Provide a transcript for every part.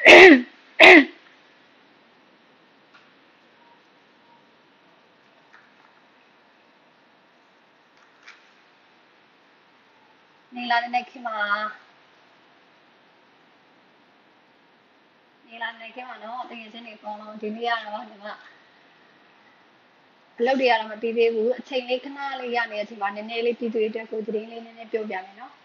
နေလာတဲ့ခင်မှာနေလာတဲ့ခင်မှာနော်တကယ်ချင်းနေပေါင်းတော့ဒီနေ့ကတော့ညီမအလုပ်တွေကတော့မပြီးသေးဘူးအချိန်လေးခဏလေးရနေတဲ့အချိန်မှာနည်းနည်းလေးပြည်သူတွေအတွက်ကိုသတင်းလေးနည်းနည်းပြောပြမယ်နော်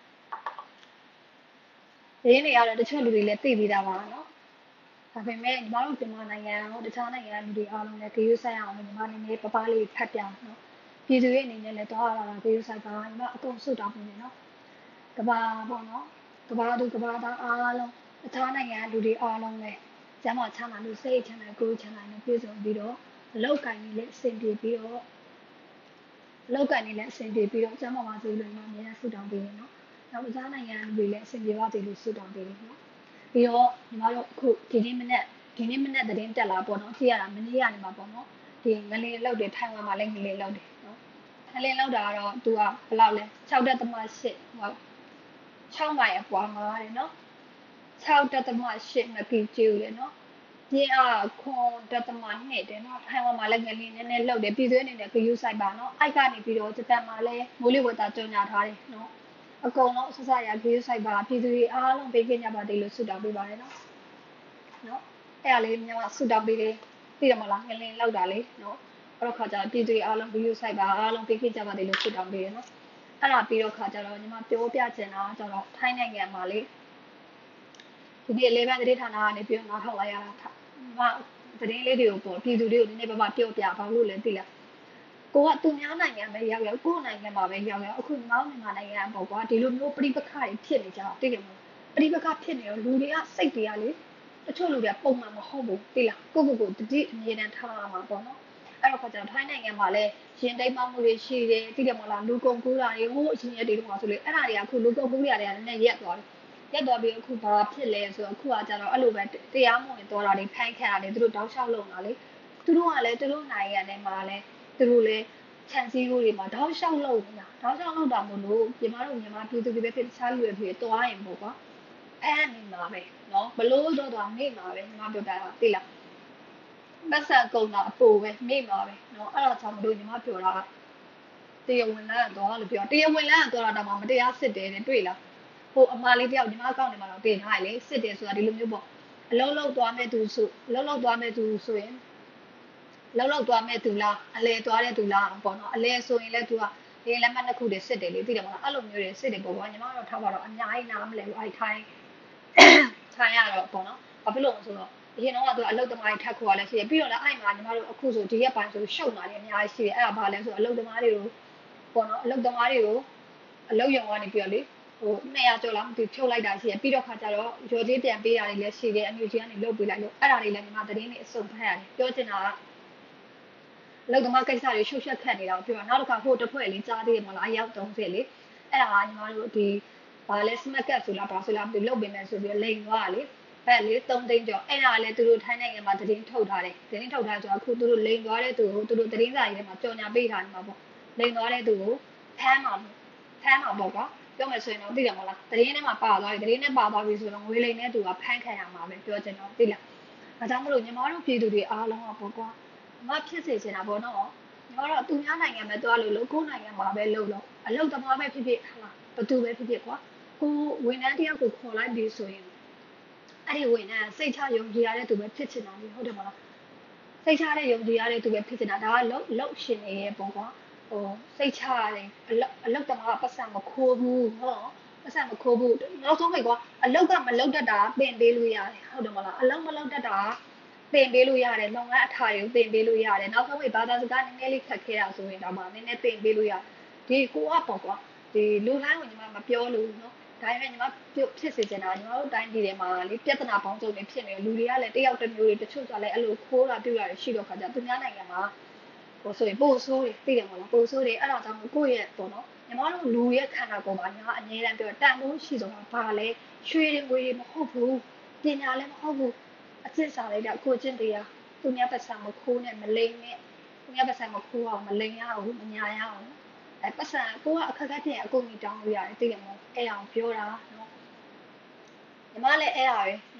သတင်းတွေကတော့တချို့လူတွေလည်းသိပြီးသားပါနော်ဒါပေမဲ့ညီမတို့မြန်မာနိုင်ငံရောတခြားနိုင်ငံလူတွေအားလုံးလည်းဂရုစိုက်အောင်ညီမနည်းနည်းပပလေးဖတ်ပြနော်ပြည်သူရဲ့အနေနဲ့လည်းတော့လာတာဂရုစိုက်ပါညီမအကုန်စုတောင်းနေတယ်နော်ကဘာပေါ့နော်ကဘာသူကဘာသားအားလုံးတခြားနိုင်ငံလူတွေအားလုံးလည်းကျမ်းမာချမ်းသာလို့စိတ်ချမ်းသာကိုယ်ချမ်းသာနဲ့ပြည့်စုံပြီးတော့အလောက်ကိုင်းလေးလည်းအဆင်ပြေပြီးတော့အလောက်ကန်နေလည်းအဆင်ပြေပြီးတော့ကျန်းမာပါစေလို့ညီမအများကြီးဆုတောင်းပေးနေနော်။နောက်တခြားနိုင်ငံလူတွေလည်းအဆင်ပြေပါစေလို့ဆုတောင်းပေးနေနော်။ပြီးတော့ညီမတို့အခုဒီနေ့မနေ့သတင်းတက်လာပေါ့နော်။ကြည့်ရတာမနေ့ကနေမှာပေါ့နော်။ဒီငလင်လောက်တွေထိုင်ဝမ်မှာလည်းငလင်လောက်တယ်နော်။ငလင်လောက်တာကတော့သူကဘယ်လောက်လဲ6.8ဟုတ်6မိုင်အကွာမှာတယ်နော်။6.8မပီကျူတယ်နော်။ပြင်းအား9.2တယ်နော်ထိုင်ဝမ်မှာလည်းငလျင်နည်းနည်းလှုပ်တယ်ပြည်သူအနေနဲ့ဂရုစိုက်ပါနော်အိုက်ကနေပြီးတော့ဂျပန်မှာလည်းမိုးလေဝသကြောညာထားတယ်နော်အကုန်လုံးဆက်ဆက်ရဂရုစိုက်ပါပြည်သူတွေအားလုံးပေးကင်းကြပါစေလို့ဆုတောင်းပေးပါတယ်နော်အဲ့ဒါလေးမြန်မာဆုတောင်းပေးတယ်သိတယ်မလားငလျင်လှုပ်တာလေနော်အဲ့တော့ခါကျပြည်သူတွေအားလုံးဂရုစိုက်ပါအားလုံးပေးကင်းကြပါစေလို့ဆုတောင်းပေးတယ်နော်အဲ့ဒါပြီးတော့ခါကျတော့ညီမပြောပြချင်တာကျတော့ထိုင်းနိုင်ငံမှာလေဒီနေ့11သတင်းဌာနကနေပြီးတော့နားထောင်လိုက်ရတာသတင်းလေးတွေကိုပေါ့ပြည်သူတွေကိုနည်းနည်းပါးပါးပြောပြဘာလို့လဲသိလားကိုကသူများနိုင်ငံပဲရောက်ရောက်ကိုယ့်နိုင်ငံမှာပဲရောက်ရောက်အခုငေါ့မြန်မာနိုင်ငံပေါ့ကွာဒီလိုမျိုးပြိပခါတွေဖြစ်နေကြတာသိတယ်မလားပြိပခါဖြစ်နေတော့လူတွေကစိတ်တွေကလေတချို့လူတွေကပုံမှန်မဟုတ်ဘူးသိလားကိုတတိအမြဲတမ်းထားရမှာပေါ့နော်အဲ့တော့ခါကျတော့ထိုင်းနိုင်ငံမှာလည်းရင်တိတ်မှမှုတွေရှိတယ်သိတယ်မလားလူကုန်ကူးတာတွေဟိုအရင်ရက်တွေတော့ဆိုလေအဲ့ဒါတွေကအခုလူကုန်ကူးတွေကလည်းနည်းနည်းရက်သွားတယ်ရက်သွားပြီးအခုဘာဖြစ်လဲဆိုတော့အခုကကျတော့အဲ့လိုပဲတရားမဝင်သွားတာတွေဖိုင်းခံရတယ်သူတို့တောက်လျှောက်လုံတာလေသူတို့ကလည်းသူတို့နိုင်ငံထဲမှာလည်းသူတို့လည်းခြံစည်းရိုးတွေမှာတောက်လျှောက်လုံနေတာတောက်လျှောက်လုံတာမို့လို့မြန်မာပြည်သူတွေပဲဖြစ်တခြားလူတွေဖြစ်သွားရင်ပေါ့ကွာဖမ်းနေမှာပဲနော်ဘလို့တော့နေမှာပဲညီမပြောတာသိလားပတ်စံကုန်တာအပိုပဲနေမှာပဲနော်အဲ့ဒါကြောင့်မလို့ညီမပြောတာတရားဝင်လမ်းသွားလို့ပြောတရားဝင်လမ်းသွားတာတော့မတရားစစ်တယ်တဲ့တွေ့လားဟိုအမလေးတယောက်ညီမကောက်နေမှာတော့တင်ထားရလေစစ်တယ်ဆိုတာဒီလိုမျိုးပေါ့အလုံးလုံးသွားမဲ့သူဆိုအလုံးလုံးသွားမဲ့သူဆိုရင်လောက်သွားမဲ့သူလားအလဲသွားတဲ့သူလားပေါ့နော်အလဲဆိုရင်လည်းသူကဒီလက်မှတ်နှစ်ခုတည်းစစ်တယ်လေသိတယ်မလားအဲ့လိုမျိုးတွေစစ်တယ်ပေါ့ကွာညီမတို့ထားပါတော့အများကြီးနားမလဲဘူးအဲ့ထိုင်းရတော့ပေါ့နော်ဘာဖြစ်လို့လဲဆိုတော့အရင်တော့ကသူအလုတ်သမားတွေထပ်ခေါ်ရလဲရှိတယ်ပြီးတော့လည်းအဲ့မှာညီမတို့အခုဆိုဒီရက်ပိုင်းဆိုရှုပ်လာတယ်အများကြီးရှိတယ်အဲ့ဒါဘာလဲဆိုတော့အလုတ်သမားတွေကိုပေါ့နော်အလုတ်သမားတွေကိုအလုတ်ရုံကနေပြီးတော့လေဟို200ကျော်လောက်မသိဖြုတ်လိုက်တာရှိတယ်ပြီးတော့ခါကျတော့ရော်ကြီးပြန်ပေးတာတွေလည်းရှိတယ်အမျိုးကြီးကနေလုတ်ပေးလိုက်လို့အဲ့ဒါတွေလည်းညီမသတင်းတွေအစုံဖတ်ရတယ်ပြောချင်တာကအလုပ်သမားကိစ္စတွေရှုပ်ရှက်ခတ်နေတာကိုပြောတာနောက်တစ်ခါဟိုတစ်ဖွဲ့လေးကြားသေးတယ်မလားအယောက်30လေအဲ့ဒါကညီမတို့ဒီဘာလဲ smart card ဆိုလားဘာဆိုလားဒီလုတ်ပေးမယ်ဆိုပြီးလိန်သွားတာလေအဲ့လေ3သိန်းကျော်အဲ့ဒါလည်းသူတို့ထိုင်းနိုင်ငံမှာသတင်းထုတ်ထားတယ်သတင်းထုတ်ထားဆိုတော့အခုသူတို့လိန်သွားတဲ့သူကိုသူတို့သတင်းစာကြီးထဲမှာကြော်ညာပေးထားနေမှာပေါ့လိန်သွားတဲ့သူကိုဖမ်းမှာပေါ့ကွာပြောမယ်ဆိုရင်တော့သိတယ်မလားသတင်းထဲမှာပါသွားပြီသတင်းထဲပါသွားပြီဆိုတော့ငွေလိမ်တဲ့သူကဖမ်းခံရမှာပဲပြောချင်တော့သိလားဒါကြောင့်မလို့ညီမတို့ပြည်သူတွေအားလုံးကပေါ့ကွာမဖြစ်စေချင်တာပေါ့နော်ညီမတို့သူများနိုင်ငံပဲသွားလို့ကိုယ်နိုင်ငံမှာပဲလုပ်လို့အလုပ်သမားပဲဖြစ်ဖြစ်ဟာဘသူပဲဖြစ်ဖြစ်ကွာကိုဝန်ထမ်းတယောက်ကိုခေါ်လိုက်ပြီဆိုရင်အဲ့ဒီဝန်ထမ်းစိတ်ချယုံကြည်ရတဲ့သူပဲဖြစ်ချင်တာလေဟုတ်တယ်မလားစိတ်ချတဲ့ယုံကြည်ရတဲ့သူပဲဖြစ်ချင်တာဒါကလောက်ရှင်နေရဲ့ပေါ့ကွာဟိုစိတ်ချရတယ်အလုပ်သမားပတ်စံမခိုးဘူးဟုတ်ပတ်စံမခိုးဘူးနောက်ဆုံးပဲကွာအလောက်ကမလောက်တတ်တာပင်ပေးလို့ရတယ်ဟုတ်တယ်မလားအလောက်မလောက်တတ်တာသင်ပေးလို့ရတယ်လုပ်ငန်းအထာတွေကိုသင်ပေးလို့ရတယ်နောက်ဆုံးပဲဘာသာစကားနည်းနည်းလေးခက်ခဲတာဆိုရင်တော့မှနည်းနည်းသင်ပေးလို့ရဒီကိုကပေါ့ကွာဒီလူတိုင်းကိုညီမမပြောလို့နော်ဒါပေမဲ့ညီမဖြစ်စေချင်တာညီမတို့တိုင်းပြည်ထဲမှာလေပြဿနာပေါင်းစုံတွေဖြစ်နေလူတွေကလည်းတယောက်တစ်မျိုးတွေတချို့ဆိုလည်းအဲ့လိုခိုးတာပြုတာတွေရှိတော့ခါကြသူများနိုင်ငံမှာဟိုဆိုရင်ပို့ဆိုးတွေသိတယ်မလားပို့ဆိုးတွေအဲ့ဒါကြောင့်ကိုယ့်ရဲ့ပေါ့နော်ညီမတို့လူရဲ့ခန္ဓာကိုယ်မှာညီမအငြင်းတမ်းပြောတန်ဖိုးရှိဆုံးဘာလဲရွှေတွေငွေတွေမဟုတ်ဘူးပညာလည်းမဟုတ်ဘူးအကျင့်စာလိုက်တာကိုကျင့်တရားသူများပတ်စံမခိုးနဲ့မလိမ်နဲ့သူများပတ်စံမခိုးအောင်မလိမ်ရအောင်မညာရအောင်အဲ့ပတ်စံကိုကအခက်အခဲဖြစ်ရင်အကုန်ကြီးတောင်းလို့ရတယ်သိတယ်မဟုတ်အဲ့အောင်ပြောတာနော်ညီမလည်းအဲ့ဒါပဲနော်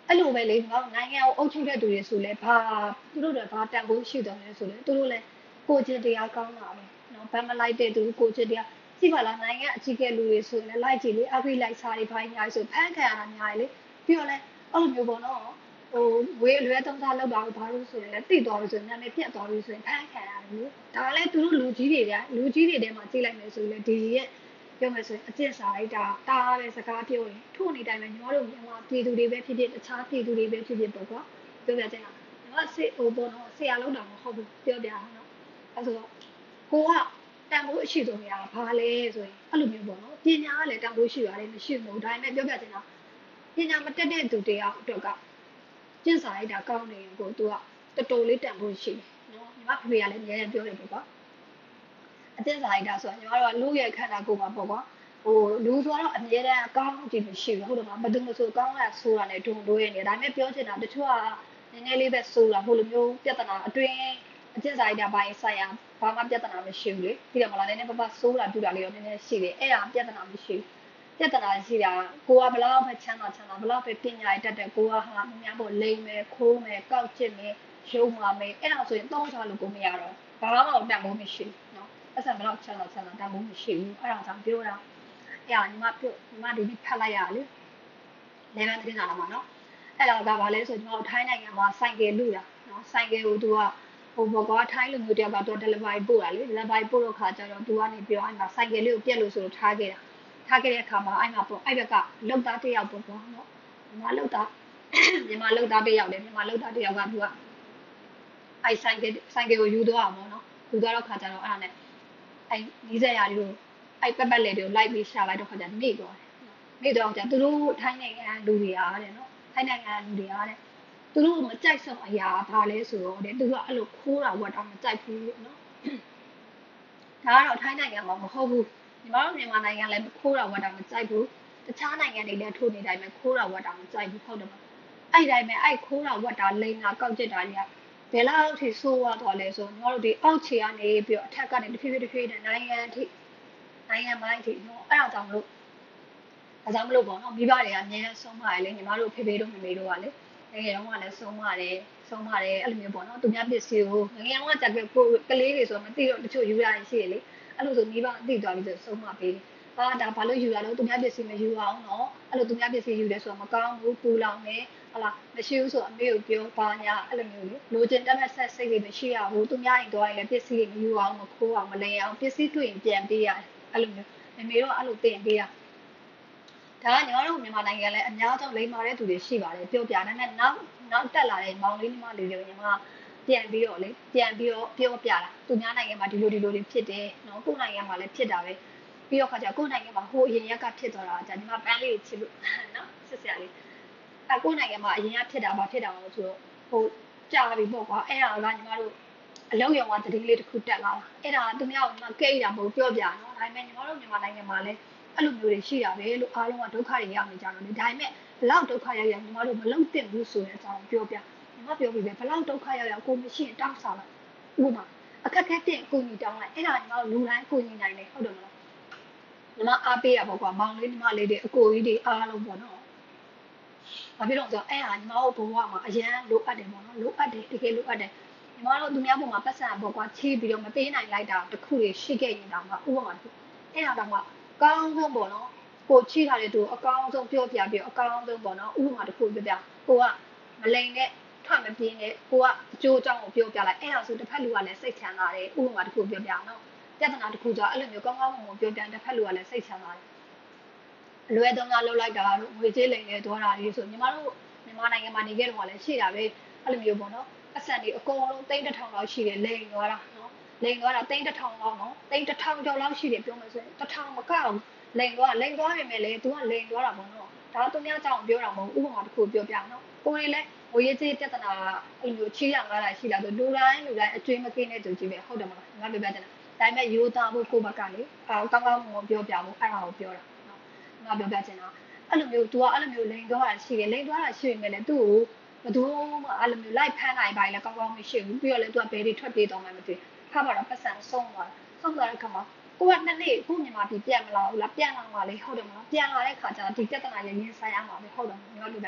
အဲ့လိုပဲလေငါနိုင်ငံကိုအုပ်ချုပ်တဲ့သူတွေဆိုလဲဘာသူတို့တော့ဘာတန်ဖိုးရှိတယ်လဲဆိုလဲသူတို့လဲကိုကျင်တရားကောင်းတာပဲနော်ဗတ်မလိုက်တဲ့သူကိုကျင်တရားကြည့်ပါလားနိုင်ငံအကြီးကဲလူတွေဆိုလဲလိုက်ကြည့်လေအဂိလိုက်စားတွေဘာညာဆိုဖမ်းခံရတာများလေပြီးတော့လဲအဲ့လိုမျိုးပေါ့နော်ဟိုဝေးအလွဲသုံးစားလောက်တာဘာလို့ဆိုရင်လဲတိတ်သွားလို့ဆိုရင်နာမည်ပြတ်သွားလို့ဆိုရင်ဖမ်းခံရတယ်လို့ဒါလည်းသူတို့လူကြီးတွေထဲမှာကြည့်လိုက်မယ်ဆိုရင်ဒီရဲ့ပြောမယ်ဆိုရင်အကျင့်စာလိုက်တာတားပဲစကားပြောရင်ထို့နေတိုင်းပဲညီမတို့မြန်မာပြည်သူတွေပဲဖြစ်ဖြစ်တခြားပြည်သူတွေပဲဖြစ်ဖြစ်ပေါ့ကွာပြောပြချင်တာညီမစစ်ဟိုပေါ့နော်ဆရာလောက်တာမဟုတ်ဘူးပြောပြအောင်နော်အဲဆိုတော့ကိုကတန်ဖိုးအရှိဆုံးများဘာလဲဆိုရင်အဲ့လိုမျိုးပေါ့နော်ပညာကလည်းတန်ဖိုးရှိပါတယ်မရှိဘူးဒါပေမဲ့ပြောပြချင်တာပညာမတက်တဲ့သူတရားအတွက်ကကျင့်စာလိုက်တာကောင်းနေရင်ကိုသူကတော်တော်လေးတန်ဖိုးရှိတယ်နော်ညီမဖေဖေကလည်းအများကြီးပြောတယ်ပေါ့ကွာအကျင့်စာလိုက်တာဆိုတော့ညီမတို့ကလူရဲ့ခန္ဓာကိုယ်မှာပေါ့ကွာဟိုလူဆိုတော့အမြဲတမ်းအကောင်းကြည့်မရှိဘူးဟုတ်တယ်မလားဘယ်သူမှဆိုကောင်းတာဆိုတာနဲ့ဒုံတို့ရဲ့နေဒါပေမဲ့ပြောချင်တာတချို့ကနည်းနည်းလေးပဲဆိုတာဟိုလိုမျိုးပြဿနာအတွင်းအကျင့်စာလိုက်တာပိုင်းဆိုင်ရာဘာမှပြဿနာမရှိဘူးလေပြီးတော့မလားနည်းနည်းပပဆိုတာပြတာလေးရောနည်းနည်းရှိတယ်အဲ့ဒါပြဿနာမရှိဘူးပြဿနာရှိတာကိုကဘလောက်ပဲချမ်းသာဘလောက်ပဲပညာရတတ်တဲ့ကိုကဟာအများပေါ့လိမ့်မယ်ခိုးမယ်ကောက်ကျစ်မယ်ရုံမာမယ်အဲ့ဒါဆိုရင်တော့ချလို့ကိုမရတော့ဘာမှမတန်ဖို့မရှိဘူးနော်အဲ့ဆံဘလောက်ချမ်းသာတန်ဖို့မရှိဘူးအဲ့ဒါကြောင့်ပြောတာအဲ့ဒါညီမဒီနေ့ဖတ်လိုက်ရလေလေဗန်သတင်းစာလာမှာနော်အဲ့ဒါကဘာလဲဆိုကျွန်တော်ထိုင်းနိုင်ငံမှာဆိုင်ကယ်လူတာနော်ဆိုင်ကယ်ကိုသူကဟိုဘောကထိုင်းလူမျိုးတယောက်ကတော့ delivery ပို့တာလေ delivery ပို့တော့ခါကျတော့သူကနေပြောအဲ့မှာဆိုင်ကယ်လေးကိုပြက်လို့ဆိုတော့ထားခဲ့တဲ့အခါမှာအဲ့မှာပေါ့အဲ့ဘက်ကလောက်သားတစ်ယောက်ပေါ့ကွာနော်မြန်မာလောက်သားတစ်ယောက်လေမြန်မာလောက်သားတစ်ယောက်ကသူကအဲ့ဆိုင်ကယ်ကိုယူသွားအောင်ပေါ့နော်ယူသွားတော့ခါကျတော့အဲ့ဒါနဲ့အဲ့နီးစက်ရာတွေကိုအဲ့ပက်လေတွေကိုလိုက်ပြီးရှာလိုက်တော့ခါကျနေသွားတယ်နေတော့ကျသူတို့ထိုင်းနိုင်ငံလူတွေအားတဲ့နော်ထိုင်းနိုင်ငံလူတွေအားတဲ့သူတို့မကြိုက်ဆုံးအရာဘာလဲဆိုတော့တဲ့သူကအဲ့လိုခိုးတာဝတ်တာမကြိုက်ဘူးနော်ဒါကတော့ထိုင်းနိုင်ငံမှာမဟုတ်ဘူးညီမတို့မြန်မာနိုင်ငံလည်းခိုးတာဝတ်တာမကြိုက်ဘူးတခြားနိုင်ငံတွေလည်းထိုးနေတိုင်းပဲခိုးတာဝတ်တာမကြိုက်ဘူးဟုတ်တယ်မလားအဲ့တိုင်းပဲအဲ့ခိုးတာဝတ်တာလိန်တာကောက်ကျစ်တာတွေကဘယ်လောက်ထိဆိုးရသွားလဲဆိုညီမတို့ဒီအောက်ခြေကနေပြီးတော့အထက်ကနေတစ်ဖြည်းဖြည်းနဲ့နိုင်ငံပိုင်းထိနော်အဲ့ဒါကြောင့်မလို့ပေါ့နော်မိဘတွေကအများနဲ့ဆုံးမရလေညီမတို့ဖေဖေတို့မမေတို့ကလေငယ်ငယ်တုန်းကလည်းဆုံးမတယ်အဲ့လိုမျိုးပေါ့နော်သူများပစ္စည်းကိုငယ်ငယ်တုန်းကကြက်ကိုကလေးတွေဆိုတော့မသိတော့တချို့ယူရရင်ရှိရလေအဲ့လိုဆိုမိဘအသိသွားပြီးဆိုဆုံးမပေးတယ်ဒါဘာလို့ယူရလို့သူများပစ္စည်းမယူအောင်နော်အဲ့လိုသူများပစ္စည်းယူတယ်ဆိုတော့မကောင်းဘူးပူလောင်နေဟလာမရှိဘူးဆိုအမေကိုပြောပါညာအဲ့လိုမျိုးလေလိုချင်တတ်မဲ့ဆက်စိတ်တွေမရှိရဘူးသူများရင်တော့ရင်လည်းပစ္စည်းတွေမယူအောင်မခိုးအောင်မလိမ်အောင်ပစ္စည်းတွေ့ရင်ပြန်ပေးရတယ်အဲ့လိုမျိုးမမေတို့အဲ့လိုတင်ပေးတာဒါကညီမတို့မြန်မာနိုင်ငံလည်းအများဆုံးလိမ္မာတဲ့သူတွေရှိပါတယ်ပြောပြတယ်နဲ့နောက်တက်လာတဲ့မောင်လေးညီမလေးတွေညီမပြန်ပြီးတော့ပြောပြတာသူများနိုင်ငံမှာဒီလိုတွေဖြစ်တယ်နော်ကိုယ်နိုင်ငံမှာလည်းဖြစ်တာပဲပြီးတော့ခါကျကိုယ်နိုင်ငံမှာဟိုအရင်ရက်ကဖြစ်သွားတာじゃညီမပန်းလေးချစ်လို့နော်ချစ်စရာလေးကိုယ်နိုင်ငံမှာအရင်ကဖြစ်တာမဖြစ်တာလို့ဆိုတော့ဟိုကြာပြီပေါ့ကွာအဲ့ဒါကညီမတို့အလောက်ရောင်ကတတိလေးတစ်ခုတက်လာတာအဲ့ဒါသူများကညီမကိတ်တာမဟုတ်ပြောပြနော်ဒါပေမဲ့ညီမတို့မြန်မာနိုင်ငံမှာလည်းအဲ့လိုမျိုးတွေရှိတာပဲလို့အားလုံးကဒုက္ခတွေရောက်နေကြတော့လေဒါပေမဲ့ဘလောက်ဒုက္ခရောက်ညီမတို့မလုံတင်ဘူးဆိုတဲ့အကြောင်းပြောပြညီမပြောပြီးပဲဘလောက်ဒုက္ခရောက်ကိုမရှိရင်တောင်းစားလိုက်ဥပမာအခက်ခဲတဲ့အကူအညီတောင်းလိုက်အဲ့ဒါညီမတို့လူတိုင်းအကူအညီနိုင်တယ်ဟုတ်တယ်မလားညီမအားပေးရပေါ့ကွာမောင်လေးညီမလေးတွေအကိုကြီးတွေအားလုံးပေါ့နော်ဘာဖြစ်လို့ဆိုတော့အဲ့ဟာညီမတို့ဘဝမှာအရန်လိုအပ်တယ်ပေါ့နော်လိုအပ်တယ်တကယ်လိုအပ်တယ်ညီမတို့သူများပေါ်မှာပတ်စံပေါ့ကွာချီးပြီးတော့မပေးနိုင်လိုက်တာတခုတွေရှိခဲ့ရင်တောင်မှဥပမာတစ်ခုအဲ့ဒါတော့မှကောင်းဆုံးပေါ့နော်ကိုချီးထားတဲ့သူအကောင်းဆုံးပြောပြပြီးအကောင်းဆုံးပေါ့နော်ဥပမာတစ်ခုပြပြကိုကမလိန်နဲ့ထွက်မပြင်းနဲ့ကိုကအကျိုးအကြောင်းကိုပြောပြလိုက်အဲ့ဒါဆိုတစ်ဖက်လူကလည်းစိတ်ချမ်းသာတယ်ဥပမာတစ်ခုပြောပြနော်ပြဿနာတစ်ခုကြောင့်အဲ့လိုမျိုးကောင်းမွန်ပြောပြတစ်ဖက်လူကလည်းစိတ်ချမ်းသာတယ်အလွယ်သုံးစားလုပ်လိုက်တာတို့ငွေကြေးလိမ်နေသွားတာလေးဆိုညီမတို့မြန်မာနိုင်ငံမှာနေခဲ့တော့လည်းရှိတာပဲအဲ့လိုမျိုးပေါ့နော်အဆက်တွေအကုန်လုံး3000လောက်ရှိတယ်လိမ်သွားတာနော်လိမ်သွားတာ3000လောက်နော်3000ကျော်လောက်ရှိတယ်ပြောမှဆိုရင်1000မကောက်လိမ်သွားပြီမဲ့လေ तू ကလိမ်သွားတာပေါ့နော်ဒါသူများကြောင့်ပြောတာမဟုတ်ဥပမာတစ်ခုပြောပြနော်ကိုယ်လည်းငွေကြေးပြဿနာအဲ့လိုချီးရငါးတာရှိတာဆိုလူတိုင်းအကျွေးမကင်းတဲ့သူကြီးပဲဟုတ်တယ်မလားငါပြောပြတယ်ဒါပေမဲ့ယူသားဖို့ကိုယ့်ဘက်ကလေကောင်းမွန်ပြောပြဖို့အဲ့ဒါကိုပြောတာငါပြောပြချင်တာအဲ့လိုမျိုး तू ကအဲ့လိုမျိုးလိန်သွားတာရှိတယ်လိန်သွားတာရှိနေတယ်သူ့ကိုဘယ်သူမှအဲ့လိုမျိုးလိုက်ဖမ်းနိုင်ပါလေကောင်းမရှိဘူးပြီးတော့လေ तू ကဘယ်တွေထွက်ပြေးသွားမှမသိခါပါတော့ပတ်စံဆုံးသွားတဲ့ခါမှာကိုကနှစ်နေ့ခုမြန်မာပြည်ပြန်မလာဘူးလားပြန်လာမှလေဟုတ်တယ်မလားပြန်လာတဲ့ခါကျတော့ဒီပြဿနာရင်ဆိုင်ရမှာပဲဟုတ်တယ်ငါပြောပြချင်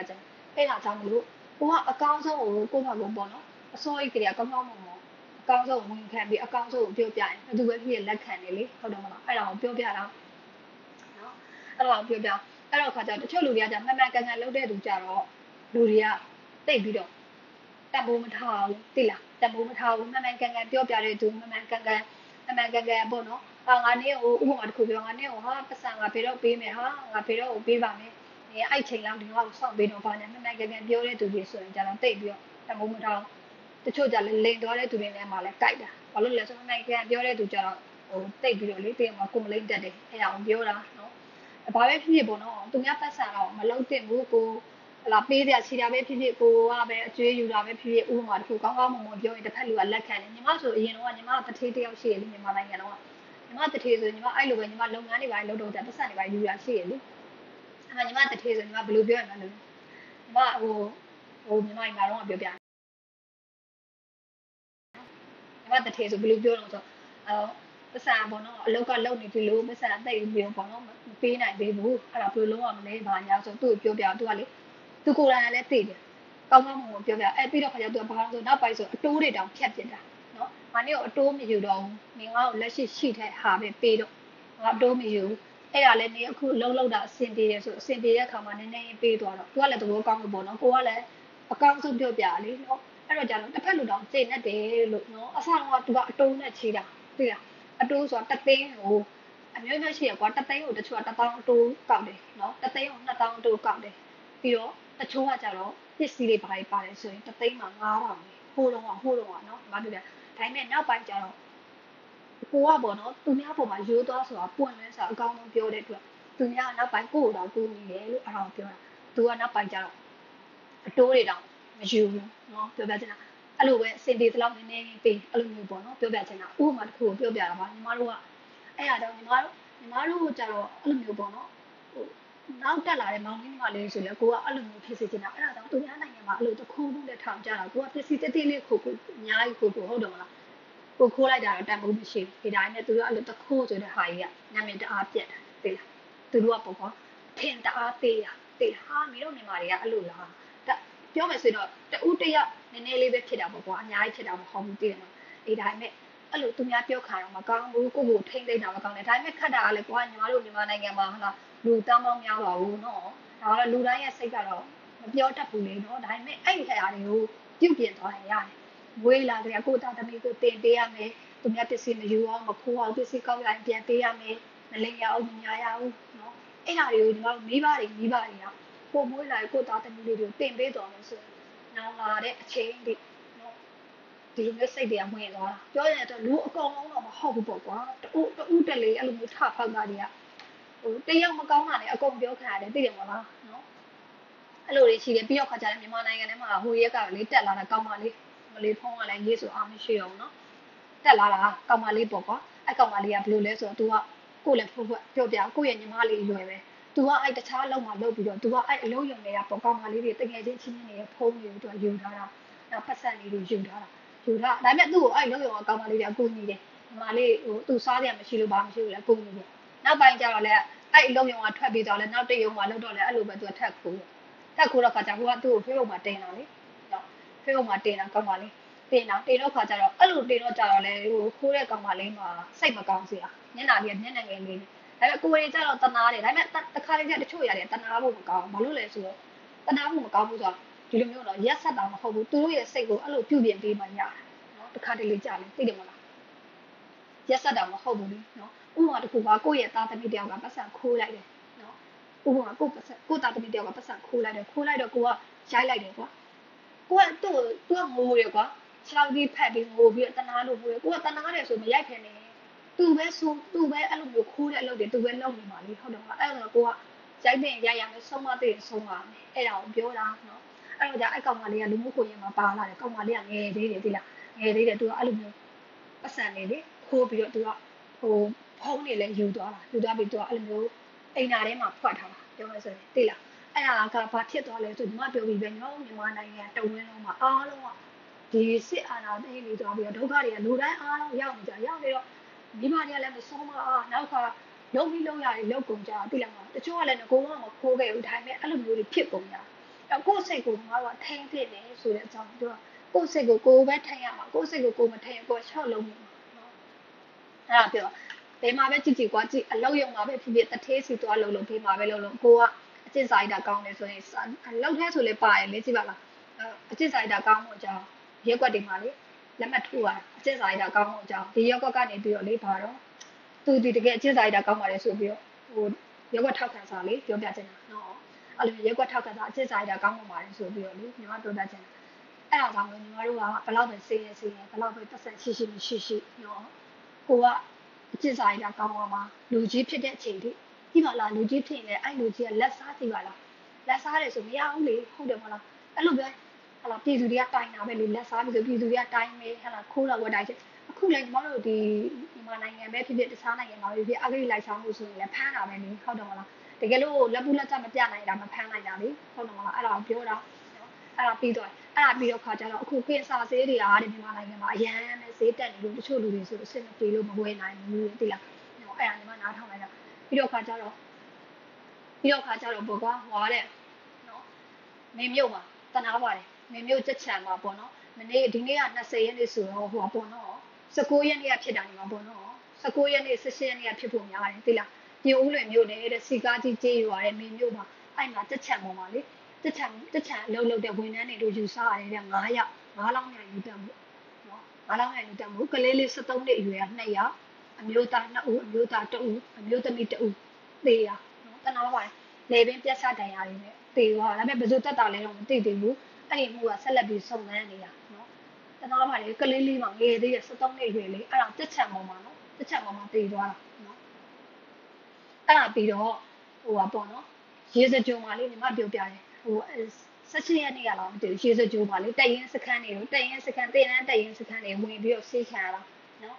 အဲ့ဒါကြောင့်မလို့ကိုကအကောင်းဆုံးကိုကိုယ့်ဘာကိုပေါ့နော်အစိုးရကလေးကကောင်းကောင်းမွန်မွန်အကောင်းဆုံးဝင်ခံပြီးအကောင်းဆုံးကိုပြောပြရင်ဘယ်သူပဲဖြစ်လက်ခံတယ်လေဟုတ်တယ်မလားအဲ့ဒါကိုပြောပြတာနော်အဲ့တော့ပြောပြအဲ့တော့ခါကျတချို့လူတွေကじゃမှန်မှန်ကန်ကန်လုပ်တဲ့သူကြတော့လူတွေကတိတ်ပြီးတော့တန်ဖိုးမထားဘူးသိလားတန်ဖိုးမထားဘူးမှန်မှန်ကန်ကန်ပြောပြတဲ့သူမှန်မှန်ကန်ကန်ပေါ့နော်ငါနေ့ကိုဥပမာတစ်ခုပြောငါနေ့ကိုဟာပတ်စံငါဖေတော့ပေးမယ်ဟာငါဖေတော့ကိုပေးပါမယ်အဲ့ချိန်လောက်ဒီငါ့ကိုစောင့်ပေးတော့ပါနဲ့မှန်မှန်ကန်ကန်ပြောတဲ့သူတွေဆိုရင်じゃတော့တိတ်ပြီးတော့တန်ဖိုးမထားဘူးတချို့ကြလည်းလိန်သွားတဲ့သူတွေနဲ့မှလည်းကြိုက်တာဘာလို့လဲဆိုတော့မှန်မှန်ကန်ပြောတဲ့သူကြတော့တိတ်ပြီးတော့လေတင်မှာကိုမလိန်တက်တယ်အဲ့ဒါကိုပြောတာနော်ဘာပဲဖြစ်ဖြစ်ပေါ့နော်သူများပတ်စံတော့မလုံးတင်ဘူးကိုလာပေးတဲ့ခြေတာပဲဖြစ်ဖြစ်ကိုကပဲအကျွေးယူတာပဲဖြစ်ဖြစ်ဥပမာတစ်ခုကောင်းကောင်းမွန်မွန်ပြောရင်တစ်ဖက်လူကလက်ခံတယ်ညီမဆိုအရင်တော့ညီမတထေးတယောက်ရှိရလေမြန်မာနိုင်ငံတော့ညီမတထေးဆိုညီမအဲ့လိုပဲညီမလုပ်ငန်းတွေပါလုပ်တော့တဲ့ပတ်စံတွေပါယူရရှိရလေအဲ့ညီမတထေးဆိုညီမဘယ်လိုပြောရမလဲညီမညီမအိမ်မှာတော့ပြောပြညီမတထေးဆိုဘယ်လိုပြောတော့ဆိုပတ်စံပေါ့နော်အလောက်ကလုံနေပြီလို့ပတ်စံအသိပြီးပေါ့နော်မပေးနိုင်သေးဘူးအဲ့ဒါဘယ်လိုလုပ်ရမလဲဘာညာဆိုသူ့ကိုပြောပြသူကလေသူကိုယ်တိုင်လည်းသိတယ်ကောင်းကောင်းမွန်မွန်ပြောပြအဲ့ပြီးတော့ခါကျသူကဘာလို့ဆိုနောက်ပိုင်းဆိုအတိုးတွေတောင်ဖြတ်ပြစ်တာနော်ငါနေ့ကိုအတိုးမယူတော့ဘူးနေငါ့ကိုလက်ရှိရှိတဲ့ဟာပဲပေးတော့ငါအတိုးမယူအဲ့ဒါလည်းနေအခုလုံးတာအဆင်ပြေတယ်ဆိုအဆင်ပြေတဲ့အခါမှာနည်းနည်းပေးသွားတော့သူကလည်းသဘောကောင်းလို့ပေါ့နော်ကိုကလည်းအကောင်းဆုံးပြောပြလေနော်အဲ့တော့ကျတော့တစ်ဖက်လူတောင်စိတ်နဲ့တယ်လို့နော်အဆောင်ကသူကအတိုးနဲ့ချီတာသိလားအတိုးဆိုတာတသိန်းကိုအမျိုးမျိုးရှိရကွာတသိန်းကိုတချို့က1000အတိုးကောက်တယ်နော်တသိန်းကို2000အတိုးကောက်တယ်ပြီးတော့တချို့ကကြတော့ပစ္စည်းတွေဘာတွေပါတယ်ဆိုရင်တသိန်းမှာ9000ပဲဟိုးလုံးကနော်မပြောပြဒါပေမဲ့နောက်ပိုင်းကျတော့ကိုကပေါ့နော်သူများပေါ်မှာရိုးသွားဆိုတာပွင့်လင်းဆိုတာအကောင်းဆုံးပြောတဲ့အတွက်သူများကနောက်ပိုင်းကိုယ်တော်ကိုနေတယ်လို့အဲ့ဒါကိုပြောတာသူကနောက်ပိုင်းကျတော့အတိုးတွေတောင်မယူဘူးနော်ပြောပြချင်တာအဲ့လိုပဲစင်တီတလောက်နည်းနည်းပေးအဲ့လိုမျိုးပေါ့နော်ပြောပြချင်တာဥပမာတစ်ခုကိုပြောပြတာပါညီမတို့ကအဲ့အားကြောင့်ညီမတို့ကျတော့အဲ့လိုမျိုးပေါ့နော်ဟိုနောက်တက်လာတဲ့မောင်လေးမလေးဆိုလေကိုကအဲ့လိုမျိုးဖြစ်စေချင်တာအဲ့ဒါကြောင့်သူများနိုင်ငံမှာအဲ့လိုတခုခုနဲ့ထောင်ကြတာကိုကပစ္စည်းတေးလေးခိုးအများကြီးခိုးဟုတ်တယ်မလားကိုခိုးလိုက်တာတော့တန်ဖိုးမရှိဘူးဒီတိုင်းနဲ့သူတို့အဲ့လိုတခုဆိုတဲ့ဟာကြီးကနာမည်တအားပြက်တာသိလားသူတို့ကပေါ့ကွာထင်တအားသေးတာသိလားဟာမင်းတို့နေမှာတွေကအဲ့လိုလားပြောမယ်ဆိုတော့တူးတရက်နည်းနည်းလေးပဲဖြစ်တာပေါ့ကွာအများကြီးဖြစ်တာမဟုတ်ဘူးသိတယ်မလားဒီတိုင်းနဲ့အဲ့လိုသူများပြောခါတော့မကောင်းဘူးကိုထိမ့်သိမ့်တာမကောင်းတယ်ဒါပေမဲ့ခတ်တာကလည်းကွာညီမတို့မြန်မာနိုင်ငံမှာဟလာလူတန်းပေါင်းများပါဘူးနော်ဒါကတော့လူတိုင်းရဲ့စိတ်ကတော့မပြောတတ်ဘူးလေနော်ဒါပေမဲ့အဲ့ဒီခါတွေကိုပြုတ်ပြင်သွားရင်ရတယ်ဝေးလာကြကိုသားသမီးကိုတင်ပေးရမယ်သူများပစ္စည်းမယူအောင်မခိုးအောင်ပစ္စည်းကောက်လိုက်ပြန်ပေးရမယ်မလိမ်ရအောင်မညာရအောင်နော်အဲ့ဒါတွေကိုညီမတို့မိဘတွေကကိုမွေးလာကိုသားသမီးလေးတွေကိုတင်ပေးတော်မယ်ဆိုရင်နောင်လာတဲ့အချိန်ဒီနော်ဒီလိုမျိုးစိတ်တွေကဝင်သွားတာပြောရင်တော့လူအကောင်လုံးတော့မဟုတ်ဘူးပေါ့ကွာတူတက်လေအဲ့လိုမျိုးထဖောက်တာတွေကတယောက်မကောင်းတာနဲ့အကုန်ပြောခံရတယ်သိတယ်မလားနော်အဲ့လိုတွေရှိတယ်ပြီးတော့ခါကြတယ်မြန်မာနိုင်ငံထဲမှာဟိုရက်ကလေတက်လာတာကောင်းပါလေမလေးဖုံးကလည်းရေးဆိုအားမရှိအောင်နော်တက်လာတာကောင်းပါလေးပေါ့ကွာအဲ့ကောင်းပါလေးကဘယ်လိုလဲဆိုတော့ तू ကကိုယ်လည်းဖိုးပြောပြကိုယ့်ရဲ့ညီမလေးရွယ်ပဲ तू ကအဲ့တခြားလုံးမှာလုပ်ပြီးတော့ तू ကအဲ့အလုံးယုံတွေကပေါ့ကောင်းပါလေးတွေတကယ်ချင်းချင်းနေတဲ့ဖုံးတွေကို तू ကယူထားတာနောက်ပတ်စံလေးတွေယူထားဒါပေမဲ့သူ့ကိုအဲ့လုံးယုံကကောင်းပါလေးတွေအကူညီတယ်ညီမလေးဟို तू စားတယ်မရှိလို့ဘာမရှိဘူးလေအကူညီတယ်နောက်ပိုင်းကျတော့လည်းအဲ့အလုံးယုံကထွက်ပြီးတော့လည်းနောက်တစ်ယုံမှာလောက်တော့လည်းအဲ့လိုပဲ तू ထက်ခိုးတော့ခါကျဟိုကသူ့ကိုဖေးဖို့မှာတင်တာလေနော်ဖေးဖို့မှာတင်တာကောင်းပါလေးတင်တော့ခါကျတော့အဲ့လိုတင်တော့ကြတော့လေဟိုခိုးတဲ့ကောင်မလေးမှာစိတ်မကောင်းစရာမျက်နှာလေးမျက်နှာငယ်လေးဒါပေမဲ့ကိုယ်ရင်ကျတော့တနာတယ်ဒါပေမဲ့တခါလေးကျတချို့ရတယ်တနာဖို့မကောင်းဘာလို့လဲဆိုတော့တနာဖို့မကောင်းဘူးဆိုတော့ဒီလိုမျိုးတော့ရက်ဆက်တာမဟုတ်ဘူးသူတို့ရဲ့စိတ်ကိုအဲ့လိုပြုပြင်ပေးမှရတယ်နော်တခါတလေကြာလေသိတယ်မလားရက်ဆက်တာမဟုတ်ဘူးလေနော်ဥပမာတစ်ခုကကိုယ့်ရဲ့သားသမီးတယောက်ကပတ်စံခိုးလိုက်တယ်နော်ဥပမာကိုသားသမီးတယောက်ကပတ်စံခိုးလိုက်တော့ကိုကရိုက်လိုက်တယ်ကွာကိုကသူကငိုတယ်ကွာခြေထောက်ကြီးဖက်ပြီးငိုပြီးတနာလို့ငိုတယ်ကိုကတနာတယ်ဆိုမရိုက်ခင်နေသူပဲအဲ့လိုမျိုးခိုးတဲ့အလုပ်တွေသူပဲလုပ်နေမှာလေဟုတ်တယ်ကွာအဲ့တော့ကိုကရိုက်တဲ့ရိုက်ရမယ်ဆုံးမတဲ့ဆုံးပါမယ်အဲ့ဒါကိုပြောတာနော်အဲ့တော့じゃအဲ့ကောင်မလေးကလူမှုကိုရင်မှာပါလာတယ်ကောင်မလေးကငယ်သေးတယ်သိလားငယ်သေးတယ်သူကအဲ့လိုမျိုးပတ်စံနေလေခိုးပြီးတော့သူကဟိုဖုံးနေလဲယူသွားပြီးသူကအဲ့လိုမျိုးအိမ်နာထဲမှာဖွက်ထားတာပြောမယ်ဆိုရင်သိလားအဲ့ဒါကဘာဖြစ်သွားလဲဆိုဒီမှာပြောပြီးပဲညောမြန်မာနိုင်ငံတဝင်းလုံးမှာအားလုံးကဒီစစ်အာဏာသိမ်းပြီးသွားပြီးတော့ဒုက္ခတွေကလူတိုင်းအားလုံးရောက်နေတော့မိဘတွေကလည်းမဆုံးမအားနောက်ကလုံးပြီးလုံးရတယ်လောက်ကုန်ကြသိလားမတချို့ကလည်းငကိုကမခိုးခဲ့ဘူးဒါပေမဲ့အဲ့လိုမျိုးတွေဖြစ်ကုန်ကြကိုယ့်စိတ်ကိုညီမတို့ကထိန်းသိတယ်ဆိုတဲ့အကြောင်းပြောကိုယ့်စိတ်ကိုကိုယ်ပဲထိန်းရမှာကိုယ့်စိတ်ကိုကိုယ်မထိန်းကိုယ်ရှော့လုံးနေမှာနော်အဲ့ဒါပြောဘယ်မှာပဲကြည့်ကြည့်ကွာကြည့်အလောက်ရုံမှာပဲဖြစ်ဖြစ်တထေးစီသွားလုံးဘေးမှာပဲလုံးကိုကအကျင့်စာရိတာကောင်းတယ်ဆိုရင်အလောက်ထဲဆိုလေပါရလေကြည့်ပါလားအကျင့်စာရိတာကောင်းမှုအကြောင်းရက်ွက်တွေမှာလေလက်မှတ်ထိုးရအကျင့်စာရိတာကောင်းမှုအကြောင်းဒီရက်ွက်ကနေပြီးတော့လေပါတော့သူဒီတကယ်အကျင့်စာရိတာကောင်းပါတယ်ဆိုပြီးတော့ဟိုရက်ွက်ထောက်ခံစာလေပြောပြချင်တာနော်အဲ့လိုရက်ွက်ထောက်ခံစာအကျင့်စာရိတာကောင်းမှုပါတယ်ဆိုပြီးတော့လေညီမပြောပြချင်တာအဲ့ဒါကြောင့်ညီမတို့ကဘယ်လောက်ပဲစေးရဘယ်လောက်ပဲပတ်စံရှိနော်ကိုကအကျင့်စာရိတာကောင်းပါမှာလူကြီးဖြစ်တဲ့အချိန်ထိကြည့်ပါလားလူကြီးဖြစ်ရင်လည်းအဲ့လူကြီးကလက်စားကြည့်ပါလားလက်စားတယ်ဆိုမရဘူးလေဟုတ်တယ်မလားအဲ့လိုပဲဟလာပြည်သူတွေကတိုင်တာပဲလေလက်စားပြီးဆိုပြည်သူတွေကတိုင်မယ်ဟလာခိုးတော့ဝတ်တိုင်းချင်းအခုလည်းညီမတို့ဒီမြန်မာနိုင်ငံပဲဖြစ်ဖြစ်တခြားနိုင်ငံမှာပဲဖြစ်အဂရိလိုက်ဆောင်မှုဆိုရင်လည်းဖမ်းတာပဲလေဟုတ်တယ်မလားတကယ်လို့လက်ပူးလက်ချက်မပြနိုင်တာမဖမ်းနိုင်တာလေဟုတ်တယ်မလားအဲ့ဒါကိုပြောတာအဲ့ဒါပြီးတော့ခါကြတော့အခုကင်ဆာဆေးတွေအားတဲ့မြန်မာနိုင်ငံမှာအရန်နဲ့ဈေးတက်နေလို့တချို့လူတွေဆိုအဆင်မပြေလို့မဝယ်နိုင်ဘူးတိလားနော်အဲ့ဒါညီမနားထောင်လိုက်တာပြီးတော့ခါကြတော့ပေါ့ကွာဟွာတဲ့နော်မင်းမြို့မှာတနာပါတယ်မင်းမြို့ချက်ချံမှာပေါ့နော်ဒီနေ့က20ရက်နေ့ဆိုတော့ဟိုပေါ့နော်19ရက်နေ့ကဖြစ်တာနေမှာပေါ့နော်19ရက်နေ့18ရက်နေ့ကဖြစ်ဖို့များတယ်တိလားပြည်ဦးလွင်မြို့နယ်တဲ့စီကားကြီးကျေးရွာတဲ့မင်းမြို့မှာအဲ့မှာချက်ချံပေါ်မှာလေတက်ချံအလုပ်လုပ်တဲ့ဝန်ထမ်းတွေတို့ယူဆရတယ်တဲ့9ယောက်9လောင်းညာယူတက်မှုနော်9လောင်းညာယူတက်မှုကလေးလေး73နှစ်အရွယ်က2ယောက်အမျိုးသား2ဦးအမျိုးသား1ဦးအမျိုးသမီး1ဦးသေရနော်တနာပါတယ်လေပင်ပြတ်ချဒဏ်ရာတွေနဲ့သေသွားဒါပေမဲ့ဘယ်သူတက်တာလဲတော့မသိသေးဘူးအဲ့ဒီမှုကဆက်လက်ပြီးစုံစမ်းနေတာနော်တနာပါတယ်ကလေးလေးမှငယ်သေးရဲ့73နှစ်အရွယ်လေးအဲ့ဒါတက်ချံပေါ်မှာနော်တက်ချံပေါ်မှာသေသွားတာနော်အဲ့ဒါပြီးတော့ဟိုပါပေါ့နော်ရေစကြုံမှာလေးညီမပြောပြတယ်ဟို16ရက်နေ့ကလာမသိဘူးရေစကြိုးပါလေတက်ရင်စခန်းတွေတက်ရင်စခန်းတင်တန်းတက်ရင်စခန်းတွေဝင်ပြီးတော့ဆေးခံရတာနော်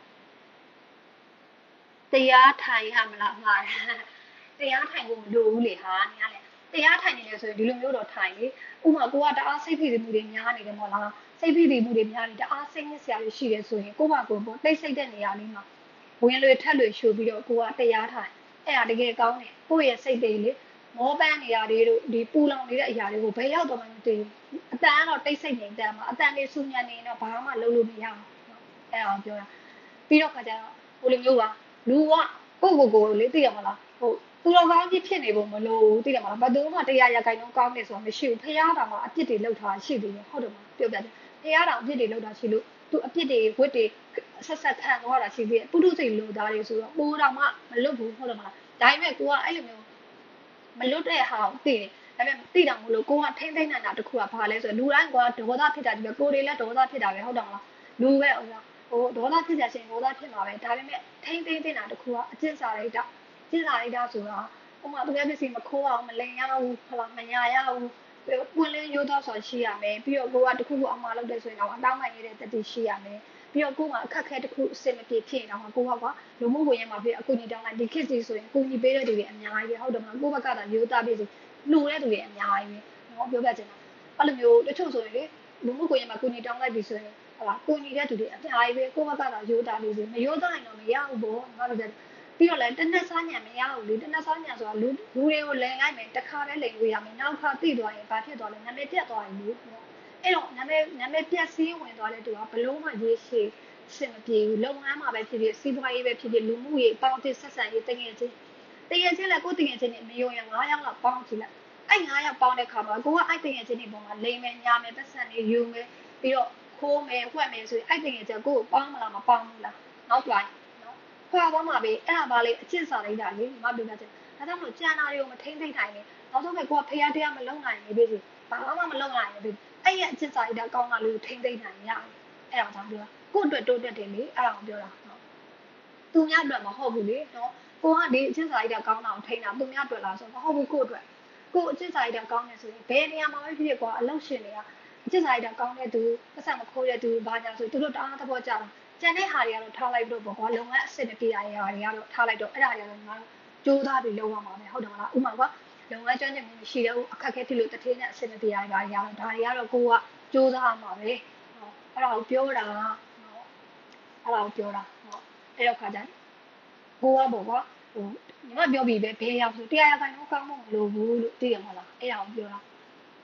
တရားထိုင်ရမလားမှားတရားထိုင်ဖို့မလိုဘူးလေဟာနင်ကလေတရားထိုင်နေတယ်ဆိုရင်ဒီလိုမျိုးတော့ထိုင်လေဥမာကိုကတအားစိတ်ဖိစီးမှုတွေများနေတယ်မို့လားစိတ်ဖိစီးမှုတွေများနေတအားစိတ်ညစ်စရာတွေရှိတယ်ဆိုရင်ကိုကကိုပေါ့တိတ်ဆိတ်တဲ့နေရာလေးမှာဝင်လွေထက်လွေရှိုးပြီးတော့ကိုကတရားထိုင်အဲ့ဒါတကယ်ကောင်းတယ်ကိုယ့်ရဲ့စိတ်တွေလေမောပန်းနေရာတွေတို့ဒီပူလောင်နေတဲ့အရာတွေကိုဘယ်ရောက်တော့မှမသိဘူးအတန်ကတော့တိတ်ဆိတ်နေတယ်မှာအတန်လေးစူညံနေတော့ဘာမှလုပ်လို့မရဘူးအဲ့ဒါပြောတာပြီးတော့ခါကျတော့ဟိုလိုမျိုးပါလူကကိုလေသိရမလားဟိုသူတော်ကောင်းကြီးဖြစ်နေဖို့မလိုဘူးသိတယ်မလားဘယ်သူမှတရားရခိုင်တော့ကောင်းနေဆိုတာမရှိဘူးဖះတောင်ကအပြစ်တွေလောက်ထားရှိသေးတယ်ဟုတ်တယ်မလားပြောပြတယ်ဖះတောင်အပြစ်တွေလောက်တာရှိလို့သူအပြစ်တွေဝတ်တွေဆက်ခံသွားတာရှိသေးတယ်ပုထုစိတ်လိုသားတွေဆိုတော့ပိုးတောင်မှမလွတ်ဘူးဟုတ်တယ်မလားဒါပေမဲ့ကိုကအဲ့လိုမျိုးမလွတ်တဲ့ဟာကိုသိတယ်ဒါပေမဲ့သိတာမလို့ကိုကထိမ့်သိမ့်နိုင်တာတခုကဘာလဲဆိုတော့လူတိုင်းကဒေါသဖြစ်တာဒီပဲကိုတွေလည်းဒေါသဖြစ်တာပဲဟုတ်တယ်မလားလူပဲဟိုဒေါသဖြစ်ကြရှင်ဒေါသဖြစ်မှာပဲဒါပေမဲ့ထိမ့်သိမ့်တာတခုကအကျင့်စာရိတ္တကျင့်စာရိတ္တဆိုတာဥမာသူများပစ္စည်းမခိုးအောင်မလိန်ရဘူးဟလာမညာရဘူးပွင့်လင်းရိုးသားစွာရှိရမယ်ပြီးတော့ကိုကတခုခုအမှားလုပ်တဲ့ဆိုရင်တော့အတောင်းပန်ရတဲ့တတိရှိရမယ်ပြီးတော့ကိုကအခက်ခဲတခုအစင်မပြေဖြစ်ရင်တော့ကိုကလူမှုဝင်ရမှာဖြစ်အကူအညီတောင်းလိုက်ဒီခေတ်ကြီးဆိုရင်အကူအညီပေးတဲ့သူတွေအများကြီးပဲဟုတ်တယ်မလားကိုယ့်ဘက်ကသာရိုးသားပြီးစီလူတဲ့သူတွေအများကြီးပဲနော်ပြောပြချင်တာအဲ့လိုမျိုးတချို့ဆိုရင်လေလူမှုကိုရမှာကူညီတောင်းလိုက်ပြီဆိုရင်ဟလာကူညီတဲ့သူတွေအများကြီးပဲကိုယ့်ဘက်ကသာရိုးသားပြီးစီမရိုးသားရင်တော့မရဘူးပေါ့ငါတို့ပြီးတော့လည်းတနက်စားညံမရဘူးလေတနက်စားညံဆိုတာလူတွေကိုလိန်လိုက်မယ်တခါတည်းလိန်လို့ရမယ်နောက်ခါတိသွားရင်ဘာဖြစ်သွားလဲနာမည်ပြတ်သွားရင်လေအဲ့တော့နာမည်ပြတ်စည်းဝင်သွားတဲ့သူကဘလုံးမှရေးရှိစင်မပြေဘူးလုပ်ငန်းမှာပဲဖြစ်ဖြစ်စီးပွားရေးပဲဖြစ်ဖြစ်လူမှုရေးပေါင်းသစ်ဆက်ဆံရေးတကယ်ချင်းလည်းကိုတကယ်ချင်းနဲ့မယုံရ9ယောက်လောက်ပေါင်းကြည့်လိုက်အဲ့9ယောက်ပေါင်းတဲ့ခါမှာကိုကအဲ့တကယ်ချင်းတွေပုံမှာလိန်မယ်ညာမယ်ပတ်စံတွေယူမယ်ပြီးတော့ခိုးမယ်ဝှက်မယ်ဆိုရင်အဲ့တကယ်ချင်းကိုပေါင်းမလားမပေါင်းဘူးလားနောက်ပိုင်းခွာသွားမှာပဲအဲ့ဒါပါလေအကျင့်စာလိုက်တာလေမပြောတတ်တယ်ဒါကြောင့်မလို့ကျန်တာတွေကိုမထိမ့်သိမ့်နိုင်နဲ့နောက်ဆုံးပဲကိုကဖျားတရားမလုံနိုင်နေပြီစီဘာမှမလုံနိုင်နေပြီအဲ့ရဲ့အကျင့်စာလိုက်တာကောင်းတာလေးကိုထိမ့်သိမ့်နိုင်ရတယ်အဲ့ဒါကြောင့်ပြောကိုအတွက်တိုးတက်တယ်လေအဲ့ဒါကိုပြောတာနော်သူများအတွက်မဟုတ်ဘူးလေနော်ကိုကဒီအကျင့်စာလိုက်တာကောင်းတာကိုထိမ့်တာသူများအတွက်လားဆိုမဟုတ်ဘူးကိုအတွက်ကိုအကျင့်စာလိုက်တာကောင်းတယ်ဆိုရင်ဘယ်နေရာမှာပဲဖြစ်ဖြစ်ကွာအလုပ်ရှင်တွေကအကျင့်စာလိုက်တာကောင်းတဲ့သူပတ်စံမခိုးတဲ့သူဘာညာဆိုသူတို့တအားသဘောကျတာကျန်တဲ့ဟာတွေကတော့ထားလိုက်တော့ပေါ့ကွာလုပ်ငန်းအဆင့်မပြေရတဲ့ဟာတွေကတော့ထားလိုက်တော့အဲ့ဒါတွေကတော့ငါတို့ကြိုးစားပြီးလုပ်ရမှာပဲဟုတ်တယ်မလားဥမာကွာလုပ်ငန်းကျွမ်းကျင်မှုရှိတဲ့အခက်အခဲဖြစ်လို့တထင်းနဲ့အဆင်မပြေရတဲ့ဟာတွေကတော့ဒါတွေကတော့ကိုကကြိုးစားရမှာပဲဟုတ်အဲ့ဒါကိုပြောတာနော်အဲ့ဒါကိုပြောတာဟုတ်အဲ့တော့ခါကြကိုကပေါ့ကွာဟိုညီမပြောပြီးပဲဘယ်ရောက်ဆိုတရားရခိုင်တော့ကောင်းမှမလို့ဘူးလို့သိရမှာလားအဲ့ဒါကိုပြောတာ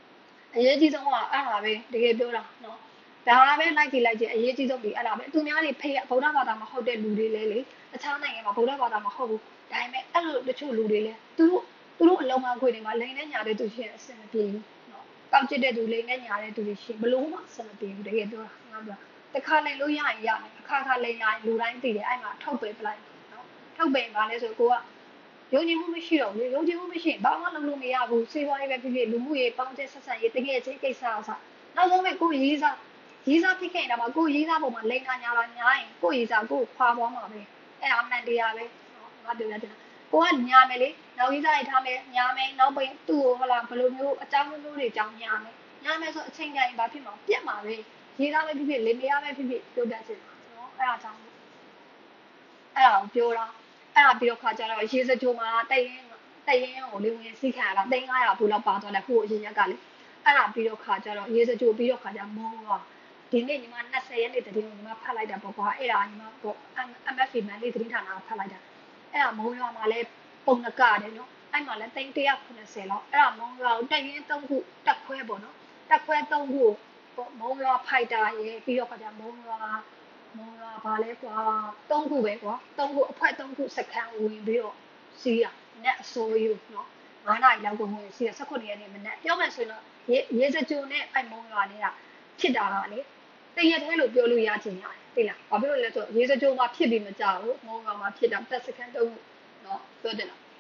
အရေးကြီးဆုံးကအဲ့ဒါပဲတကယ်ပြောတာနော်ဒါပဲလိုက်ကြည့်လိုက်ကြည့်အရေးကြီးဆုံးဒီအဲ့ဒါပဲသူများတွေဖေးဗုဒ္ဓဘာသာမဟုတ်တဲ့လူတွေလေတခြားနိုင်ငံမှာဗုဒ္ဓဘာသာမဟုတ်ဘူးဒါပေမဲ့အဲ့လိုတချို့လူတွေလေသူတို့အလုံးမခွေတွေမှာလိန်နဲ့ညာတဲ့သူရှိရင်အဆင်မပြေဘူးနော်ကောက်ကျစ်တဲ့သူလိန်နဲ့ညာတဲ့သူတွေရှိဘလို့မှအဆင်မပြေဘူးတကယ်ပြောတာငါပြောတခါလိန်လို့ရရင်ရတယ်အခါခါလိန်လိုက်လူတိုင်းသိတယ်အဲ့မှာထုတ်ပေးပလိုက်နော်ထုတ်ပေးပါလဲဆိုကိုကယုံကြည်မှုမရှိတော့ဘူးယုံကြည်မှုမရှိရင်ဘာမှလုပ်လို့မရဘူးစေဝါရေးပဲဖြစ်ဖြစ်လူမှုရေးပေါင်းတဲ့ဆက်ဆံရေးတကယ်ချင်းကိစ္စအစားနောက်ဆုံးပဲကိုရေးစားဖြစ်ခဲ့တာမှာကိုရေးစားပုံမှာလိန်နာညာလာညာရင်ကိုရေးစားကိုခွာသွားမှာပဲအဲ့အမှန်တရားပဲငါပြောရတယ်ကိုကညာမယ်လေနောက်ရေးစားရထားမယ်ညာမယ်နောက်ပိန်သူ့ကိုဟလာဘယ်လိုမျိုးအကြောင်းမျိုးတွေကြောင်းညာမယ်ဆိုအချိန်တိုင်းဘာဖြစ်မှာပြက်မှာပဲရေးစားပဲဖြစ်ဖြစ်လင်မယားပဲဖြစ်ဖြစ်ပြောတတ်ချင်တာနော်အဲ့ဒါကြောင့်အဲ့ဒါကိုပြောတာအဲ့ဒါပြီးတော့ခါကြတော့ရေစကြိုမှာတိုက်ရင်ကိုလေဝင်စီးခံရတာ300ဘူးလောက်ပါသွားတယ်ဟိုအရင်ရက်ကလေအဲ့ဒါပြီးတော့ခါကြတော့ရေစကြိုပြီးတော့ခါကြမုန်းတော့ဒီနေ့ညီမ20ရက်နေ့တည်းကိုညီမဖတ်လိုက်တာပေါ့ကွာအဲ့ဒါညီမပေါ့ MFA မန်လေးသတင်းဌာနကဖတ်လိုက်တာအဲ့ဒါမုန်းရွာမှာလဲပုံနကတယ်နော်အဲ့မှာလဲ190လောက်အဲ့ဒါမုန်းရွာကိုတိုက်ရင်3ခုတက်ခွဲပေါ့နော်တက်ခွဲ3ခုပေါ့မုန်းရွာဖိုက်တာရေပြီးတော့ခါကြမုန်းရွာဘာလဲကွာ3ခုပဲကွာ3ခုအဖွဲ3ခုစကန်ဝင်ပြီးတော့စီးရနဲ့အစိုးရနော်9နာရီလောက်ကိုဝင်စီးရ18ရက်နေ့မနေ့ပြောမယ်ဆိုရင်တော့ရေစကြိုနဲ့အဲ့မုံရွာလေးကဖြစ်တာကလေတရက်ထဲလို့ပြောလို့ရချင်ရတယ်သိလားဘာဖြစ်လို့လဲဆိုရေစကြိုမှာဖြစ်ပြီးမကြဘူးမုံရွာမှာဖြစ်တာတက်စကန်3ခုနော်ပြောတယ်လား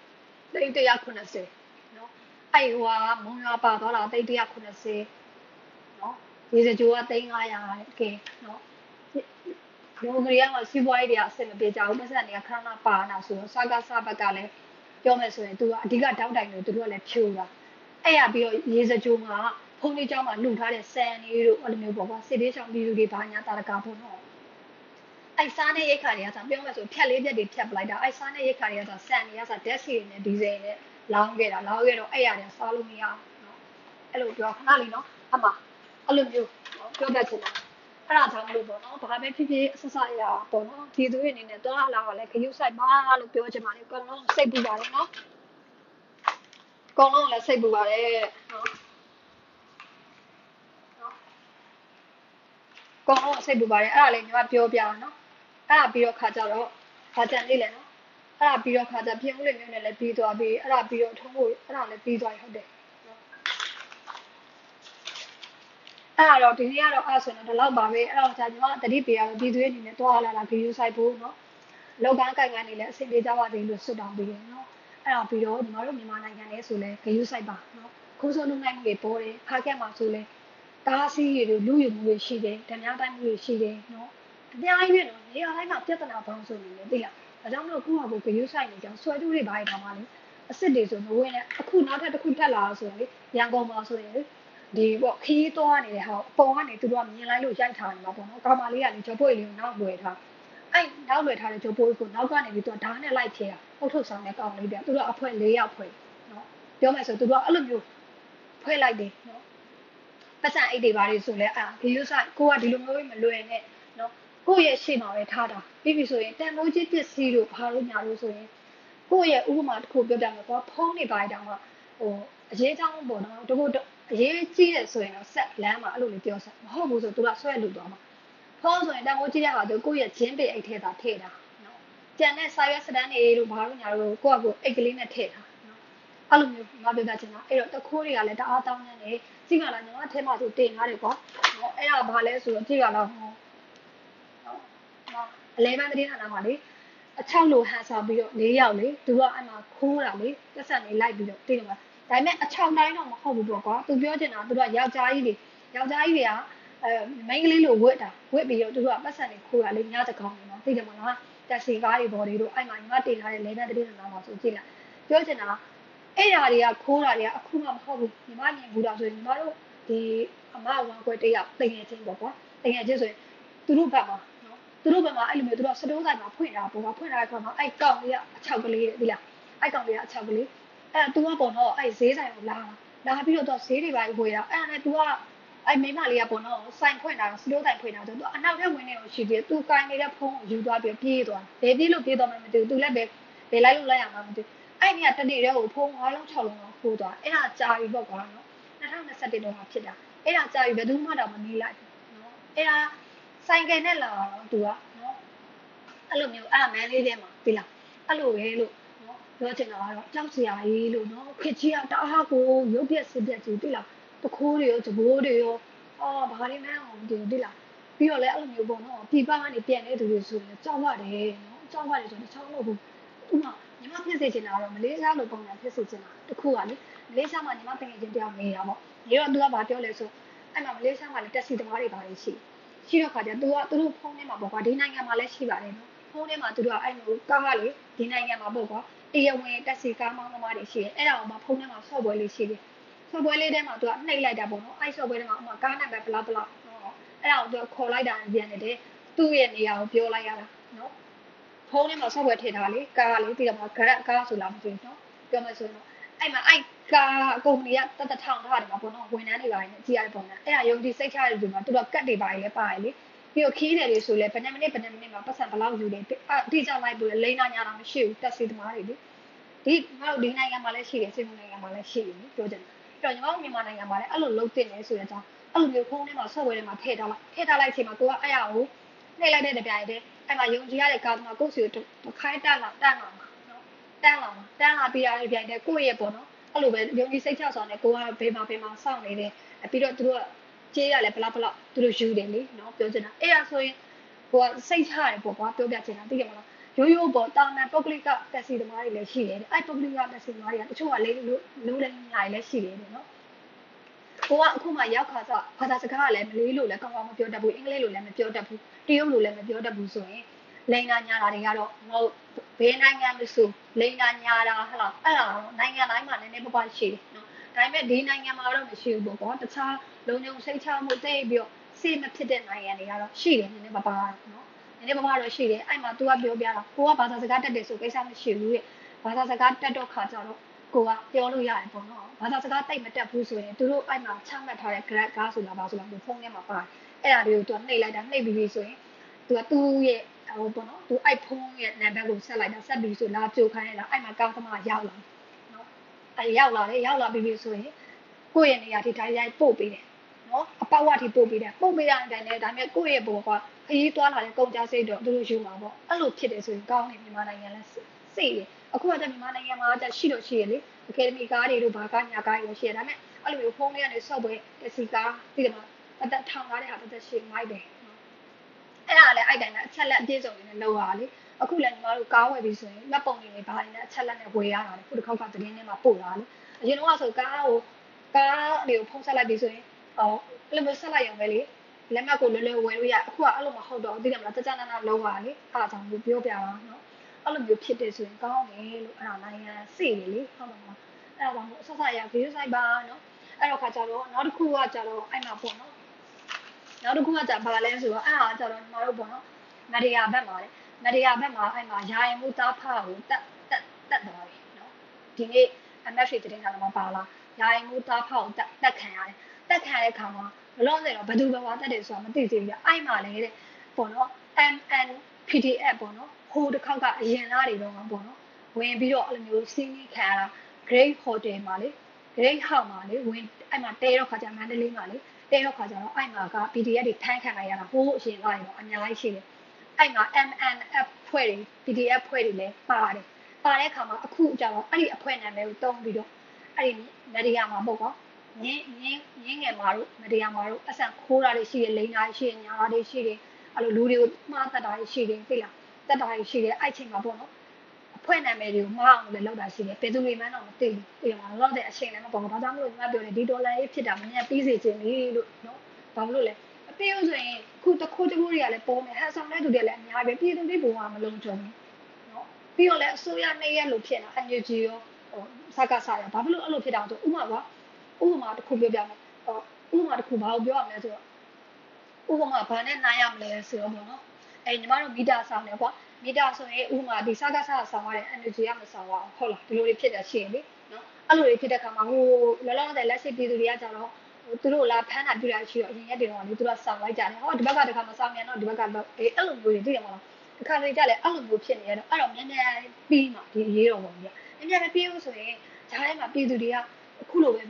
190နော်အဲ့ဟိုကမုံရွာပါသွားတာ190နော်ရေစကြိုက300ကဲနော်လူငယ်ကစီးပွားရေးတွေအဆင်မပြေကြဘူးပတ်စံတွေကခဏပါနာဆိုတော့စကားစဘက်ကလည်းပြောမယ်ဆိုရင်သူကအဓိကတောက်တိုင်လို့သူတို့ကလည်းဖြိုးတာအဲ့ရပြီးတော့ရေစကြိုမှာဖုန်းလေးเจ้าမှာလှူထားတဲ့ဆန်လေးတို့အဲ့လိုမျိုးပေါ့ကွာစစ်သေးချောင်းပြည်သူတွေဘာညာတာရကာဖို့တော့အဲ့စားတဲ့ရိတ်ခါတွေကဆိုပြောမယ်ဆိုဖြက်လေးပြက်တွေဖြက်ပလိုက်တာအဲ့စားတဲ့ရိတ်ခါတွေကဆိုဆန်တွေကဆိုဓာတ်ဆီတွေနဲ့ဒီဇယ်နဲ့လောင်းခဲ့တော့အဲ့ရတွေစားလို့မရဘူးเนาะအဲ့လိုပြောခဏလေးเนาะအမအဲ့လိုမျိုးပြောတတ်ချင်တာအဲ့ဒါကြောင့်မလို့ပေါ့နော်ဘာပဲဖြစ်ဖြစ်အဆဆရပေါ့နော်ဒီသူတွေအနေနဲ့တော့လာတော့လဲခရုဆိုင်ပါလို့ပြောချင်ပါတယ်အကုန်လုံးစိတ်ပူပါတယ်နော်အကုန်လုံးလည်းစိတ်ပူပါတယ်နော်အကုန်လုံးစိတ်ပူပါတယ်အဲ့ဒါလေးညီမပြောပြအောင်နော်အဲ့ဒါပြီးတော့ခါကြတော့ခါကြံလေးလဲနော်အဲ့ဒါပြီးတော့ခါကြပြင်ဦးလေးမျိုးနဲ့လည်းပြီးသွားပြီးအဲ့ဒါပြီးတော့ထုံးဖို့အဲ့ဒါလည်းပြီးသွားပြီဟုတ်တယ်အဲ့တော့ဒီနေ့ကတော့အဲ့ဆိုရင်တော့ဒီလောက်ပါပဲအဲ့တော့じゃညီမတတိပေးရတော့ဒီသွေးအနေနဲ့တွားလာတာဗီဒီယိုဆိုင်ဖို့เนาะလောက်ကန်းကိုင်ကနေလည်းအဆင်ပြေကြပါစေလို့ဆုတောင်းပေးတယ်เนาะအဲ့တော့ပြီးတော့ညီမတို့မြန်မာနိုင်ငံလေးဆိုလဲဂယုဆိုင်ပါเนาะခိုးဆိုးလုံနိုင်မှုတွေပေါ်တယ်ခါကက်မှာဆိုလဲတားဆီးရည်လူယူမှုတွေရှိတယ်ဓမြတိုင်းမှုတွေရှိတယ်เนาะအများကြီးပဲเนาะနေရာတိုင်းမှာပြဿနာပေါင်းစုံနေတယ်သိလားဒါကြောင့်မလို့ကိုယ့်ဟာကိုယ်ဂယုဆိုင်နေကြဆွဲတူးတွေဘာတွေတောင်မှလေအစ်စ်တွေဆိုမဝင်နဲ့အခုနောက်ထပ်တစ်ခုထပ်လာဆိုရင်လေရန်ကုန်မှာဆိုရင်ဒီပေါ့ခီးသွားနေတဲ့ဟာအပေါ်ကနေသူတို့ကမြင်လိုက်လို့ရိုက်ထားနေမှာပေါ့နော်ကောင်မလေးကလေဂျော်ပွေလေးကိုနောက်လွယ်ထားအဲ့နောက်လွယ်ထားတဲ့ဂျော်ပွေကိုနောက်ကနေပြီးသူကဓာတ်နဲ့လိုက်ဖြဲတာပုတ်ထုတ်ဆောင်တဲ့ကောင်လေးပြသူတို့အဖွဲ၄ယောက်ဖွဲနော်ပြောမယ်ဆိုသူတို့ကအဲ့လိုမျိုးဖွဲလိုက်တယ်နော်ပတ်စံအိတ်တွေဘာတွေဆိုလဲဒီလိုဆိုင်ကိုကဒီလိုမျိုးမလွယ်နဲ့နော်ကိုယ့်ရဲ့ရှေ့မှာပဲထားတာပြီးပြီဆိုရင်တန်ဖိုးကြီးပစ္စည်းတို့ဘာလို့ညာလို့ဆိုရင်ကိုယ့်ရဲ့ဥပမာတစ်ခုပြောပြမယ်ကွာဖုန်းတွေဘာတောင်မှဟိုအရေးချောင်းပေါ့နော်တခုအရေးကြီးတယ်ဆိုရင်တော့ဆက်လမ်းမှာအဲ့လိုလေးပြောဆက်မဟုတ်ဘူးဆိုသူကဆွဲလူသွားမှာဖုန်းဆိုရင်တန်ဖိုးကြီးတဲ့ဟာဆိုကိုယ့်ရဲ့ဂျင်းပေအိတ်ထဲသာထည့်တာနော်ကြံတဲ့စာရွက်စတန်းတွေတို့ဘာလို့ညာလို့ကိုယ့်အကိုအိတ်ကလေးနဲ့ထည့်တာနော်အဲ့လိုမျိုးငါပြောပြချင်တာအဲ့တော့တခိုးတွေကလည်းတအားတောင်းနေတယ်ကြည့်ကြလားညီမထဲမှာဆိုတင်ထားတယ်ကွာနော်အဲ့ဒါဘာလဲဆိုတော့ကြည့်ကြလားဟောနော်အလဲပန်းသတင်းဌာနမှာလေအချောက်လိုဟန်ဆောင်ပြီးတော့၄ယောက်လေသူကအဲ့မှာခိုးတာလေတက်ဆက်နေလိုက်ပြီးတော့သိတယ်မလားဒါပေမဲ့အချောက်တိုင်းတော့မဟုတ်ဘူးပေါ့ကွာသူပြောချင်တာသူကယောက်ျားကြီးတွေကမိန်းကလေးလိုဝတ်ပြီးတော့သူကပတ်စံနေခိုးတာလေညတကောင်နော်သိတယ်မလားတက်စီကားတွေဘော်တွေတို့အဲ့မှာညီမတင်ထားတဲ့လဲပန်းသတင်းဌာနမှာဆိုကြည့်လိုက်ပြောချင်တာအဲ့ဓာတွေကခိုးတာတွေကအခုမှမဟုတ်ဘူးညီမမြင်ဘူးတော့ဆိုရင်ညီမတို့ဒီအမဝန်ခွဲတယောက်တင်ငယ်ချင်းပေါ့ကွာတင်ငယ်ချင်းဆိုရင်သူတို့ဘက်မှာသူတို့ဘက်မှာအဲ့လိုမျိုးသူတို့စတိုးဆိုင်မှာဖွင့်တာပေါ့ကွာဖွင့်ထားတဲ့ခါမှာအဲ့ကောင်လေးကအချောက်ကလေးတဲ့ဒီလားအဲ့ကောင်လေးကအချောက်ကလေးအဲ့သူကပေါ့နော်အဲ့ဈေးဆိုင်ကိုလာပြီးတော့သူဈေးတွေပါဝယ်တာအဲ့ဒါနဲ့သူကအဲ့မိမလေးကပေါ့နော်ဆိုင်ဖွင့်တာစတိုးဆိုင်ဖွင့်တာဆိုသူအနောက်ထပ်ဝင်နေကိုရှိသေးတယ်သူကိုင်းနေတဲ့ဖုန်းကိုယူသွားပြီးပြေးသွားတယ်ပြေးလို့ပြေးသွားမှမသိဘူးသူလည်းပဲလိုက်လို့လိုက်ရမှာမသိဘူးအဲ့ဒီကတနေ့တည်းကိုဖုန်း5လုံး6လုံးလောက်ခိုးသွားအဲ့ဒါကြာပြီပေါ့ကွာနော် 2021တော့ဖြစ်တာအဲ့ဒါကြာပြီဘယ်သူမှတော့မနေလိုက်နော်အဲ့ဒါဆိုင်ကယ်နဲ့လာတော့သူကနော်အဲ့လိုမျိုးအဲ့မန်းလေးထဲမှာဒီလားအဲ့လိုပဲလို့နော်ပြောချင်တာကတော့ကြောက်စရာကြီးလို့နော်ခစ်ကြီးကတအားကိုရုပ်ပြက်စစ်ပြက်ကြီးဒီလားတခိုးတွေရောသဘိုးတွေရောအော်ဘာတွေမှန်းအောင်ဒီဒီလားပြီးတော့လည်းအဲ့လိုမျိုးပေါ့နော်ပြပကနေပြန်နေသူတွေဆိုရင်ကြောက်ရတယ်နော်ကြောက်ရတယ်ဆိုတော့တခြားမဟုတ်ဘူးဥမာညီမဖြစ်စေချင်တာကတော့မလေးရှားလိုပုံစံဖြစ်စေချင်တာတခုကလေမလေးရှားမှာညီမတကယ်ချင်းတယောက်နေတာပေါ့နေတော့သူကဘာပြောလဲဆိုအဲ့မှာမလေးရှားမှာလည်းတက်စီသမားတွေပါတယ်ရှိတော့ခါကျသူတို့ဖုန်းထဲမှာပေါ့ကွာဒီနိုင်ငံမှာလည်းရှိပါတယ်နော်ဖုန်းထဲမှာသူတို့ကအဲ့လိုကားကလေဒီနိုင်ငံမှာပေါ့ကွာတရားဝင်တက်စီကားမောင်းသမားတွေရှိတယ်အဲ့ဒါကိုမှဖုန်းထဲမှာဆော့ပွဲလေးရှိတယ်ဆော့ပွဲလေးထဲမှာသူကနှိပ်လိုက်တာပေါ့နော်အဲ့ဆော့ပွဲထဲမှာဥမာကားနံပါတ်ဘလောက်နော်အဲ့ဒါကိုသူခေါ်လိုက်တာပြန်နေတယ်သူ့ရဲ့နေရာကိုပြောလိုက်ရတာနော်ဖုန်းထဲမှာဆော့ပွဲထည့်ထားလေကားလေးပြီးတော့မှဂရက်ကားဆိုလားမသိဘူးနော်ပြောမှဆိုရင်အဲ့မှာအဲ့ကားကုမ္ပဏီကတထောင်ထားတယ်မှာပေါ့နော်ဝန်ထမ်းတွေပါတယ်ကြည့်ရတဲ့ပုံစံအဲ့ဒါယုံကြည်စိတ်ချရတဲ့သူမှာသူတို့ကတ်တွေပါတယ်လည်းပါတယ်လေပြီးတော့ခီးတယ်တွေဆိုလဲဘယ်နှမိနစ်မှာပတ်စံဘလောက်ယူတယ်အတိအကျလိုက်ပြီးလိမ့်နာညာတာမရှိဘူးတက်စီသမားတွေလေဒီငါတို့ဒီနိုင်ငံမှာလည်းရှိတယ်စင်ကာပူနိုင်ငံမှာလည်းရှိတယ်ပြောကြတယ်အဲ့တော့ညီမတို့မြန်မာနိုင်ငံမှာလည်းအဲ့လိုလုံးတင်နေဆိုတဲ့အကြောင်းအဲ့လိုမျိုးဖုန်းထဲမှာဆော့ဝဲထဲမှာထည့်ထားလိုက်ချိန်မှာကိုကအဲ့ရကိုနှိပ်လိုက်တဲ့ကြိုင်တဲ့အဲ့မှာယုံကြည်ရတဲ့ကားသမားကိုယ့်စီကိုခိုင်းတက်လာနော်တန်းလာပြီးရတဲ့ကြိုင်တဲ့ကိုယ့်ရဲ့ပေါ့နော်အဲ့လိုပဲယုံကြည်စိတ်ချစွာနဲ့ကိုကဘေးမှာစောင့်နေတယ်ပြီးတော့သူတို့ကကြေးရလဲဘလောက်သူတို့ယူတယ်လေနော်ပြောချင်တာအဲ့ဒါဆိုရင်ကိုကစိတ်ချရတယ်ပေါ့ကွာပြောပြချင်တာသိကြမလားရိုးပေါ့တာမန်ပုဂ္ဂလိကတက်စီသမားတွေလည်းရှိတယ်အဲ့ပုဂ္ဂလိကတက်စီသမားတွေကတချို့ကလေးလိုလည်းညာလည်းရှိတယ်နော်ကိုကအခုမှရောက်ခါဆိုဘာသာစကားကလည်းမလေးလို့လည်းကောင်းကောင်းမပြောတတ်ဘူးအင်္ဂလိပ်လိုလည်းမပြောတတ်ဘူးတရုတ်လိုလည်းမပြောတတ်ဘူးဆိုရင်လိန်နာညာတာတွေကတော့မဟုတ်ဘယ်နိုင်ငံမဆိုလိန်နာညာတာဟလားအဲ့ဒါတော့နိုင်ငံတိုင်းမှာနည်းနည်းပါးပါးရှိတယ်နော်ဒါပေမဲ့ဒီနိုင်ငံမှာတော့မရှိဘူးပေါ့ကွာတခြားလုံခြုံစိတ်ချမှုသိပြီးတော့စေမဖြစ်တဲ့နိုင်ငံတွေကတော့ရှိတယ်နည်းနည်းပါးပါးနော်နည်းနည်းပါးပါးတော့ရှိတယ်အဲ့မှာ तू ကပြောပြတာကိုကဘာသာစကားတက်တယ်ဆိုကိစ္စမရှိဘူးတဲ့ဘာသာစကားတက်တော့ခါကြတော့ကိုကပြောလို့ရတယ်ပေါ့နော်ဘာသာစကားတိတ်မတက်ဘူးဆိုရင်သူတို့အဲ့မှာချမှတ်ထားတဲ့ grad ကားဆိုလားဘာဆိုလားကိုဖုန်းထဲမှာပါတယ်အဲ့ဒါတွေကို तू နှိပ်လိုက်တာနှိပ်ပြီးဆိုရင် तू ကသူ့ရဲ့ဟိုပေါ့နော် तू အဲ့ဖုန်းရဲ့နံပါတ်ကိုဆက်လိုက်တာဆက်ပြီးဆိုလာကြိုခိုင်းလိုက်တာအဲ့မှာကားသမားရောက်လာနော်အဲ့ရောက်လာပြီးဆိုရင်ကိုယ့်ရဲ့နေရာထိတိုင်းတိုင်းပို့ပေးတယ်နော်အပေါက်ဝထိပို့ပေးတယ်ပို့ပေးတဲ့အတိုင်းလည်းဒါပေမဲ့ကိုယ့်ရဲ့ဘောကခရီးသွားလာတဲ့ကုန်ကြစိတ်တော့သူတို့ယူမှာပေါ့အဲ့လိုဖြစ်တယ်ဆိုရင်ကောင်းတယ်မြန်မာနိုင်ငံလဲစိတ်တယ်အခုကတည်းကမြန်မာနိုင်ငံမှာတက်ရှိလို့ရှိရလေအကယ်ဒမီကားတွေတို့ဘာကားညာကားတွေရှိရဒါပေမဲ့အဲ့လိုမျိုးဖုန်းလေးကနေဆော့ပွဲတက်စီကားပြီးတော့အသက်ထောင်ထားတဲ့ဟာတက်ရှိမိုက်တယ်အဲ့ဒါလည်းအဲ့တိုင်းကအချက်လက်အပြည့်စုံနေနဲ့လောက်ရလေအခုလည်းညီမတို့ကားဝယ်ပြီးဆိုရင်လက်ပုံတွေနဲ့ဘာတွေနဲ့အချက်လက်နဲ့ဝယ်ရတာလေခုတစ်ခေါက်ကသတင်းထဲမှာပို့လာလေအရင်တော့ဆိုကားတွေကိုဖုန်းဆက်လိုက်ပြီးဆိုရင်အဲ့လိုမျိုးဆက်လိုက်ရုံပဲလေလက်မှတ်ကိုလွယ်လွယ်ဝယ်လို့ရအခုကအဲ့လိုမဟုတ်တော့သိတယ်မလားတကြနာနာလောက်ပါလေအားကြောင့်ပြောပြတာနော်အဲ့လိုမျိုးဖြစ်တယ်ဆိုရင်ကောင်းတယ်လို့အဲ့ဒါနိုင်ငံစိတယ်လေဟုတ်မှာအဲ့ဒါကြောင့်ဆက်ဆက်ရ view site ပါနော်အဲ့တော့ခါကြတော့နောက်တစ်ခုကကြတော့အဲ့မှာပေါ့နော်နောက်တစ်ခုကကြဘာလဲဆိုတော့အဲ့ဒါကြတော့ညီမတို့ပေါ့နော်မဒီယာဘက်မှာလေမဒီယာဘက်မှာအဲ့မှာယာရင်မှုသားဖားကိုတက်သွားပြီနော်ဒီနေ့ MFA တင်ထားမှာပါလားယာရင်မှုသားဖားကိုတက်ခံရတယ်တက်ခံတဲ့ခါမှာဘလို့လဲတော့ဘယ်သူဘဝတက်တယ်ဆိုတာမသိသေးဘူးအဲ့မှာလေတဲ့ပေါ့နော် MNPDF ပေါ့နော်ဟိုတစ်ခေါက်ကအရင်လားတွေတော့ပေါ့နော်ဝင်ပြီးတော့အဲ့လိုမျိုးစီးနီးခံရတာ Great Hotel မှာလေ Great House မှာလေဝင်အဲ့မှာတဲတော့ခါကျမန္တလေးမှာလေတဲတော့ခါကျတော့အဲ့မှာက PDF တွေဖမ်းခံလိုက်ရတာဟိုးအရင်ကရောအများကြီးရှိတယ်အဲ့မှာ MNF ဖွဲ့တွေ PDF ဖွဲ့တွေလည်းပါတယ်ပါတဲ့အခါမှာအခုကျတော့အဲ့ဒီအဖွဲ့နာမည်ကိုတုံးပြီးတော့အဲ့ဒီမဒီယာမှာပေါ့ကွာငင်းငယ်မာတို့မဒီယာမာတို့အဆန်ခိုးတာတွေရှိတယ်လိန်တာတွေရှိတယ်ညာတာတွေရှိတယ်အဲ့လိုလူတွေကိုမှားတတ်တာတွေရှိတယ်သိလားတတ်တာတွေရှိတယ်အဲ့ချိန်မှာပေါ့နော်အဖွဲ့နာမည်တွေကိုမှားအောင်လည်းလုပ်တာရှိတယ်ဘယ်သူတွေမှန်းတော့မသိဘူးဒီမှာတော့တဲ့အချိန်လည်းမပေါ်ဘူးဒါကြောင့်မလို့ညီမပြောတယ်ဒီဒေါ်လာရေးဖြစ်တာမင်းပြီးစေချင်ပြီလို့နော်ဘာလို့လဲအပြေဦးဆိုရင်ခုတခိုးတွေကလည်းပေါ်မယ်ဟန်ဆောင်တဲ့သူတွေလည်းအများပဲပြည်သူတွေဘုံကမလုံးကြုံဘူးနော်ပြီးတော့လည်းအစိုးရနေရလို့ဖြစ်တာအန်ယူဂျီရောစကားစားရဘာဖြစ်လို့အဲ့လိုဖြစ်တာဆိုဥပမာတစ်ခုပြောပြမယ်ဥပမာတစ်ခုဘာကိုပြောရမလဲဆိုတော့ဥပမာဘာနဲ့နိုင်ရမလဲဆိုတော့ပေါ့နော်ညီမတို့မီတာဆောင်တယ်ကွာမီတာဆိုရင်ဥပမာဒီစကားစားဆောင်ရတဲ့ energy ကမဆောင်ရအောင်ဟုတ်လားဒီလိုတွေဖြစ်တာရှိရင်လေနော်အဲ့လိုတွေဖြစ်တဲ့ခါမှာဟိုလောလောဆယ်လက်ရှိပြည်သူတွေကကြတော့သူတို့လာဖမ်းတာပြတာရှိတော့အရင်ရက်တွေတော့လေသူတို့ဆောင်လိုက်ကြတယ်ဟောဒီဘက်ကတခါမဆောင်မြန်တော့ဒီဘက်ကတော့အဲ့လိုမျိုးတွေသိရမလားတခါလေကြလဲအဲ့လိုမျိုးဖြစ်နေရတော့အဲ့တော့မြန်မြန်ပြီးမှဒီရေးတော်ပုံကြီးမြန်မြန်မပြီးဘူးဆိုရင်ဂျားထဲမှာပြည်သူတွေကအခုလိုပဲပေါ့နော်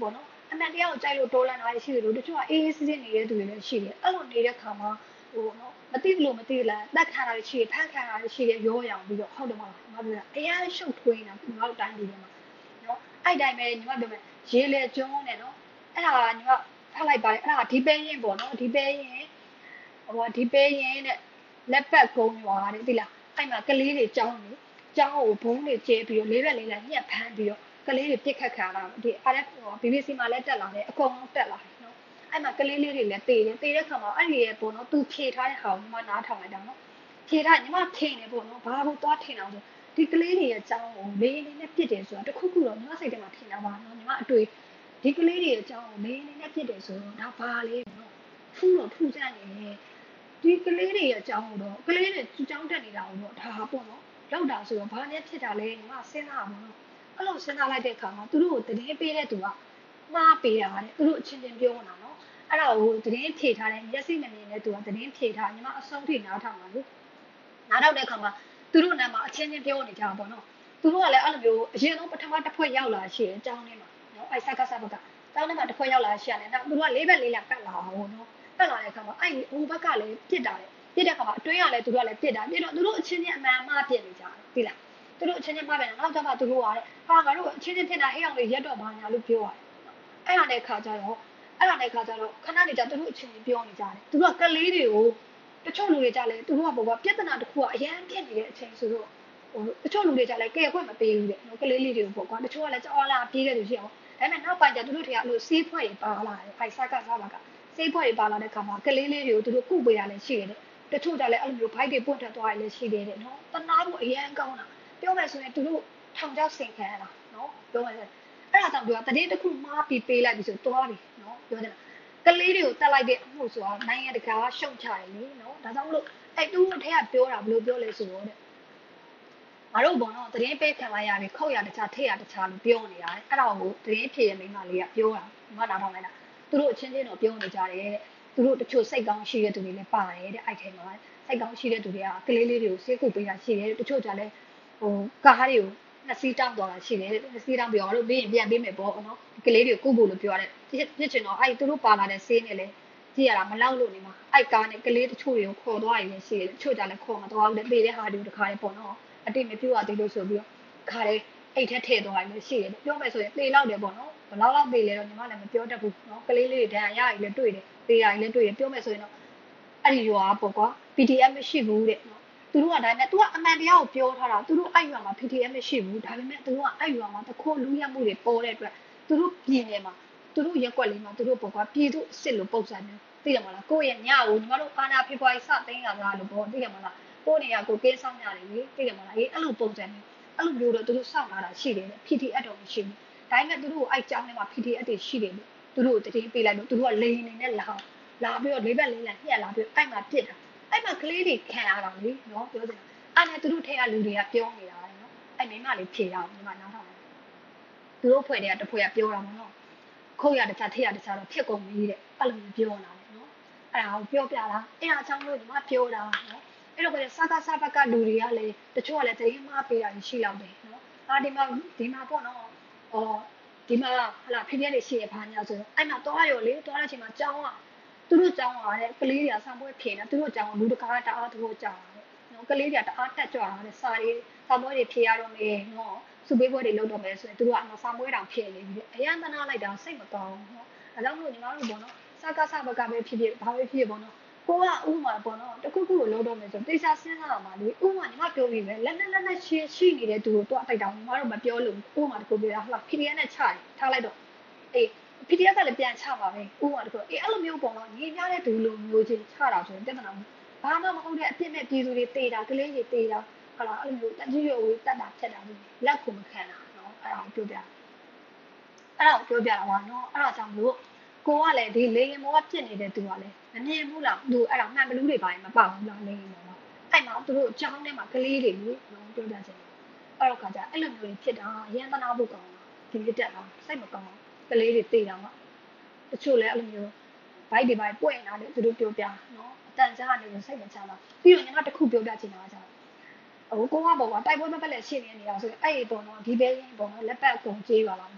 အမှန်တရားကိုကြိုက်လို့တော်လန်တာရှိတယ်လို့တချို့ကအေးစစ်စစ်နေတဲ့သူတွေလည်းရှိတယ်အဲ့လိုနေတဲ့ခါမှာဟိုနော်မသိလို့မသိလားတက်ခံတာရှိတယ်ဖန်ခံတာရှိတယ်ရောရောင်ပြီးတော့ဟုတ်တယ်မလားငါပြောတာအရန်ရှုပ်ထွေးနေတာငါတို့တိုင်းပြည်ထဲမှာနော်အဲ့တိုင်းပဲညီမပြောမယ်ရေလေကျွန်းနဲ့နော်အဲ့ဒါညီမဖတ်လိုက်ပါတယ်အဲ့ဒါဒီပဲရင်ပေါ့နော်ဒီပဲရင်ဒီပဲရင်တဲ့လက်ပတ်ကုန်းရွာတဲ့သိလားအဲ့မှာကလေးတွေကြောင်းနေကြောင်းကိုဘုံတွေကျဲပြီးတော့လေးဘက်လေးညှက်ဖမ်းပြီးတော့ကလေးတွေပြစ်ခတ်ခံတာဒီ RF BBC မှာလည်းတက်လာတယ်အကုန်လုံးတက်လာတယ်နော်အဲ့မှာကလေးလေးတွေလည်းတေးတယ်တေးတဲ့ခါမှာအဲ့ဒီရဲ့ပေါ့နော်သူဖြေထားတဲ့ဟာကိုညီမနားထောင်လိုက်တာနော်ဖြေထားညီမထင်တယ်ပေါ့နော်ဘာလို့သွားထင်အောင်ဆိုဒီကလေးတွေရဲ့အကြောင်းကိုလေးလေးနဲ့ပြစ်တယ်ဆိုတာတခုခုတော့ညီမစိတ်ထဲမှာထင်တာပါနော်ညီမအတွေ့ဒီကလေးတွေရဲ့အကြောင်းကိုလေးလေးနဲ့ပြစ်တယ်ဆိုတော့ဒါဘာလဲနော်ထူးတော့ထူးဆန်းနေတယ်ဒီကလေးတွေရဲ့အကြောင်းကိုတော့ကလေးတွေအကြောင်းတက်နေတာကိုတော့ဒါပေါ့နော်လောက်တာဆိုတော့ဘာနဲ့ဖြစ်တာလဲညီမစဉ်းစားပါတော့အဲ့လိုစဉ်းစားလိုက်တဲ့အခါမှာသူတို့ကိုတည်င်းပေးတဲ့သူကမှားပေးတာတဲ့သူတို့အချင်းချင်းပြောနေတာနော်အဲ့ဒါကိုတည်င်းဖြေထားတယ်မျက်စိမမြင်တဲ့သူကတည်င်းဖြေထားညီမအဆုံးထိနားထောင်ပါလို့နားထောင်တဲ့အခါမှာသူတို့နားမှာအချင်းချင်းပြောနေကြတာပေါ့နော်သူတို့ကလည်းအဲ့လိုမျိုးအရင်ဆုံးပထမတစ်ဖွဲ့ရောက်လာရှိတယ်အကြောင်းထဲမှာနော်အဲ့စကားစဘကတောင်းထဲမှာတစ်ဖွဲ့ရောက်လာရှိရတယ်နောက်သူတို့ကလေးဘက်လေးလာကတ်လာအောင်နော်ကတ်လာတဲ့အခါမှာအဲ့ဟိုဘက်ကလည်းပြစ်တာလေပြစ်တဲ့အခါမှာအတွင်းကလည်းသူတို့ကလည်းပြစ်တာပြစ်တော့သူတို့အချင်းချင်းအမှန်မှားပြစ်နေကြတယ်သိလားသူတို့အချင်းချင်းမှားပြန်နောက်ကျမှသူတို့ကတဲ့ဟာငါတို့အချင်းချင်းဖြစ်တာဟိအောင်လေးရက်တော့ဘာညာလို့ပြောရတယ်အဲ့ဒါနဲ့ခါကြတော့ခဏနေကြသူတို့အချင်းချင်းပြောနေကြတယ်သူတို့ကကလေးတွေကိုတချို့လူတွေကြလဲသူတို့ကဘောကပြဿနာတစ်ခုကအရန်ဖြစ်နေတဲ့အချိန်ဆိုတော့ဟိုတချို့လူတွေကြလဲကဲခွင့်မပေးဘူးတဲ့နော်ကလေးလေးတွေကိုပေါ့ကွာတချို့ကလည်းကြောက်လာပြေးခဲ့သူရှိအောင်ဒါပေမဲ့နောက်ပိုင်းကျသူတို့တွေကအဲ့လိုစေးဖွဲ့တွေပါလာတယ်ဖိုက်ဆက်ကစားပါကစေးဖွဲ့တွေပါလာတဲ့ခါမှာကလေးလေးတွေကိုသူတို့ကုပေးရလဲရှိတယ်တချို့ကြလဲအဲ့လိုမျိုးဘိုက်တွေပွင့်ထွက်သွားရလဲရှိတယ်တဲ့နော်တနာဖို့အရန်ကောင်းတာပြောမယ်ဆိုရင်သူတို့ထောင်ချောက်ဆင်ခံရတာနော်ပြောမယ်ဆိုရင်အဲ့ဒါကြောင့်သူကတည်င်းတစ်ခုမှားပြီးပေးလိုက်ပြီဆိုတော့ပြီနော်ပြောတယ်ကလေးတွေကိုတက်လိုက်တဲ့အမှုဆိုတာနိုင်ငံတကာကရှုံချတယ်လေနော်ဒါကြောင့်မလို့အဲ့သူ့အထက်ကပြောတာဘယ်လိုပြောလဲဆိုတော့တဲ့ငါတို့ဘောနော်တရင်ပေးခံလိုက်ရပြီခုတ်ရတခြားထိတ်ရတခြားလို့ပြောနေရတယ်အဲ့ဒါကိုတရင်ဖြေရမိန်းမလေးကပြောတာဒီမှာနားထောင်လိုက်တာသူတို့အချင်းချင်းတော့ပြောနေကြတယ်တဲ့သူတို့တချို့စိတ်ကောင်းရှိတဲ့သူတွေလည်းပါတယ်တဲ့အဲ့ထဲမှာစိတ်ကောင်းရှိတဲ့သူတွေကကလေးလေးတွေကိုဆေးကုပေးတာရှိတယ်တချို့ကြလည်းဟိုကားတွေကိုနှစ်စီးတောင်းသွားတာရှိတယ်နှစ်စီးတောင်းပြီးတော့တို့ပြီးရင်ပြန်ပေးမယ်ပေါ့နော်ကလေးတွေကိုကုဖို့လို့ပြောရတယ်ဖြစ်ချင်တော့အဲ့သူတို့ပါလာတဲ့ဆေးနဲ့လည်းကြည့်ရတာမလောက်လို့နေမှာအဲ့ကားနဲ့ကလေးတချို့တွေကိုခေါ်သွားရင်ရှိတယ်တချို့ကြလည်းခေါ်မသွားဘူးတဲ့ပေးတဲ့ဟာတွေကိုတခါလေးပေါ့နော်အတိတ်မပြည့်ရသေးလို့ဆိုပြီးတော့ခါလေးအိတ်ထက်ထည့်သွားရင်ရှိတယ်ပြောမယ်ဆိုရင်ပေးလောက်တယ်ပေါ့နော်ဘလောက်လောက်ပေးလဲတော့ညီမလည်းမပြောတတ်ဘူးနော်ကလေးလေးတွေဒဏ်ရာရရင်လည်းတွေ့တယ်ပေးရရင်လည်းတွေ့တယ်ပြောမယ်ဆိုရင်တော့အဲ့ဒီရွာပေါ့ကွာ PDF မရှိဘူးတဲ့နော်သူတို့ကဒါပေမဲ့ तू ကအမှန်တရားကိုပြောထားတာသူတို့အဲ့ရွာမှာ PDF မရှိဘူးဒါပေမဲ့သူတို့ကအဲ့ရွာမှာတခိုးလူရမှုတွေပေါ်တဲ့အတွက်သူတို့ပြည်နယ်မှာသူတို့ရက်ွက်လေးမှာသူတို့ပေါ့ကွာပြည်သူအစ်စ်လို့ပုံစံမျိုးသိတယ်မလားကိုယ့်ရဲ့ညကိုညီမတို့အာနာဖေဖော်ဝါရီစသိန်းလာတာလို့ပေါ့သိတယ်မလားကိုယ့်နေရာကိုကင်းဆောင်ရတယ်လေသိတယ်မလားအေးအဲ့လိုပုံစံမျိုးအဲ့လိုမျိုးတော့သူတို့စောင့်လာတာရှိတယ် PDF တော့မရှိဘူးဒါပေမဲ့သူတို့အဲ့ကြောင်းထဲမှာ PDF တွေရှိတယ်လို့သူတို့တတိပေးလိုက်လို့သူတို့ကလိန်နေနဲ့လာပြီးတော့လေးဘက်လေးနဲ့ညှက်လာပြီးအဲ့မှာပြစ်တာအဲ့မှာကလေးတွေခံရတာလေနော်ပြောစရာအဲ့နဲ့သူတို့ထဲကလူတွေကပြောနေတာလေနော်အဲ့မိမလေးဖြေတာညီမနားထောင်တယ်သူတို့ဖွဲ့တွေကတဖွဲ့ကပြောတာမနော်ခုတ်ရတခြားထိရတခြားတော့ဖြစ်ကုန်ပြီတဲ့အဲ့လိုမျိုးပြောနေတာလေနော်အဲ့ဒါကိုပြောပြတာအဲ့အချောင်းလို့ညီမပြောတာနော်အဲ့တော့ကစကားစဘက်ကလူတွေကလည်းတချို့ကလည်းတရင်မပေးတာရှိလောက်တယ်နော်ဒီမှာပေါ့နော်ဒီမှာဟလာဖိပြက်လေးရှိရပါညာဆိုတော့အဲ့မှာသွားရောလေသွားတဲ့အချိန်မှာကြောင်းကသူတို့ကြောင်းကတဲ့ကလေးတွေကဆံပွဲဖြေနေသူတို့ကြောင်းလူတကားတအားသူတို့ကြောင်းတဲ့နော်ကလေးတွေကတအားတက်ကြွတာတဲ့စာရေးဆံပွဲတွေဖြေရတော့မယ်နော်စုပေးပွဲတွေလုပ်တော့မယ်ဆိုရင်သူတို့ကဆံပွဲတောင်ဖြေနေပြီအရန်တနာလိုက်တာစိတ်မကောင်းဘူးနော်ဒါကြောင့်မို့ညီမတို့ပေါ့နော်စကားစဘကပဲဖြစ်ဘာပဲဖြစ်ပေါ့နော်ကိုကဥမာပေါ့နော်တခုခုကိုလုပ်တော့မယ်ဆိုတေချာစဉ်းစားရမှာလေဥမာညီမပြောပြီးပဲလက်နဲ့ရှိနေတဲ့သူကိုတော့တိုက်တောင်ညီမတို့မပြောလို့ဥမာတခုပြောတာဟလာ PDF နဲ့ချတယ်ထားလိုက်တော့အေး PDF ကလည်းပြန်ချပါပဲဥမာတခုအေးအဲ့လိုမျိုးပေါ့နော်ညီပြတဲ့သူလိုမျိုးချင်းချတာဆိုရင်ပြဿနာဘာမှမဟုတ်တဲ့အပြစ်မဲ့ပြည်သူတွေတေးတာကလေးတွေတေးတာဟလာအဲ့လိုမျိုးတကြီးရွယ်ဝေးတတ်တာဖြတ်တာလက်ကိုမခံတာနော်အဲ့ဒါကိုပြောပြတာပါနော်အဲ့ဒါကြောင့်မို့ကိုကလည်းဒီလေရင်မောကပြစ်နေတဲ့သူကလည်းမမြင်ဘူးလားသူအဲ့ဒါမှန်ဘလူးတွေပိုင်းမပေါဘူးလားလေရင်မောကအဲ့မှာသူတို့အကြောင်းထဲမှာကလေးတွေလေနော်ပြောပြချင်တယ်အဲ့တော့ခါကျအဲ့လိုမျိုးတွေဖြစ်တာရန်တနာဖို့ကောင်းတာဒီပြတက်တာစိတ်မကောင်းကလေးတွေတေးတာကတချို့လည်းအဲ့လိုမျိုးဘိုက်တွေပိုင်းပွင့်လာတယ်သူတို့ပြောပြနော်အတန်ကြားနေလို့စိတ်မချမ်းသာပြီးတော့ညီမတစ်ခုပြောပြချင်တာကကြာကိုကပေါ့ကွာတိုက်ပွဲမပတ်လက်ရှင်းနေနေတာဆိုရင်အဲ့ဒီပေါ့နော်ဒီပဲရင်ပေါ့နော်လက်ပတ်ကုန်ကြေးပါလားမသိ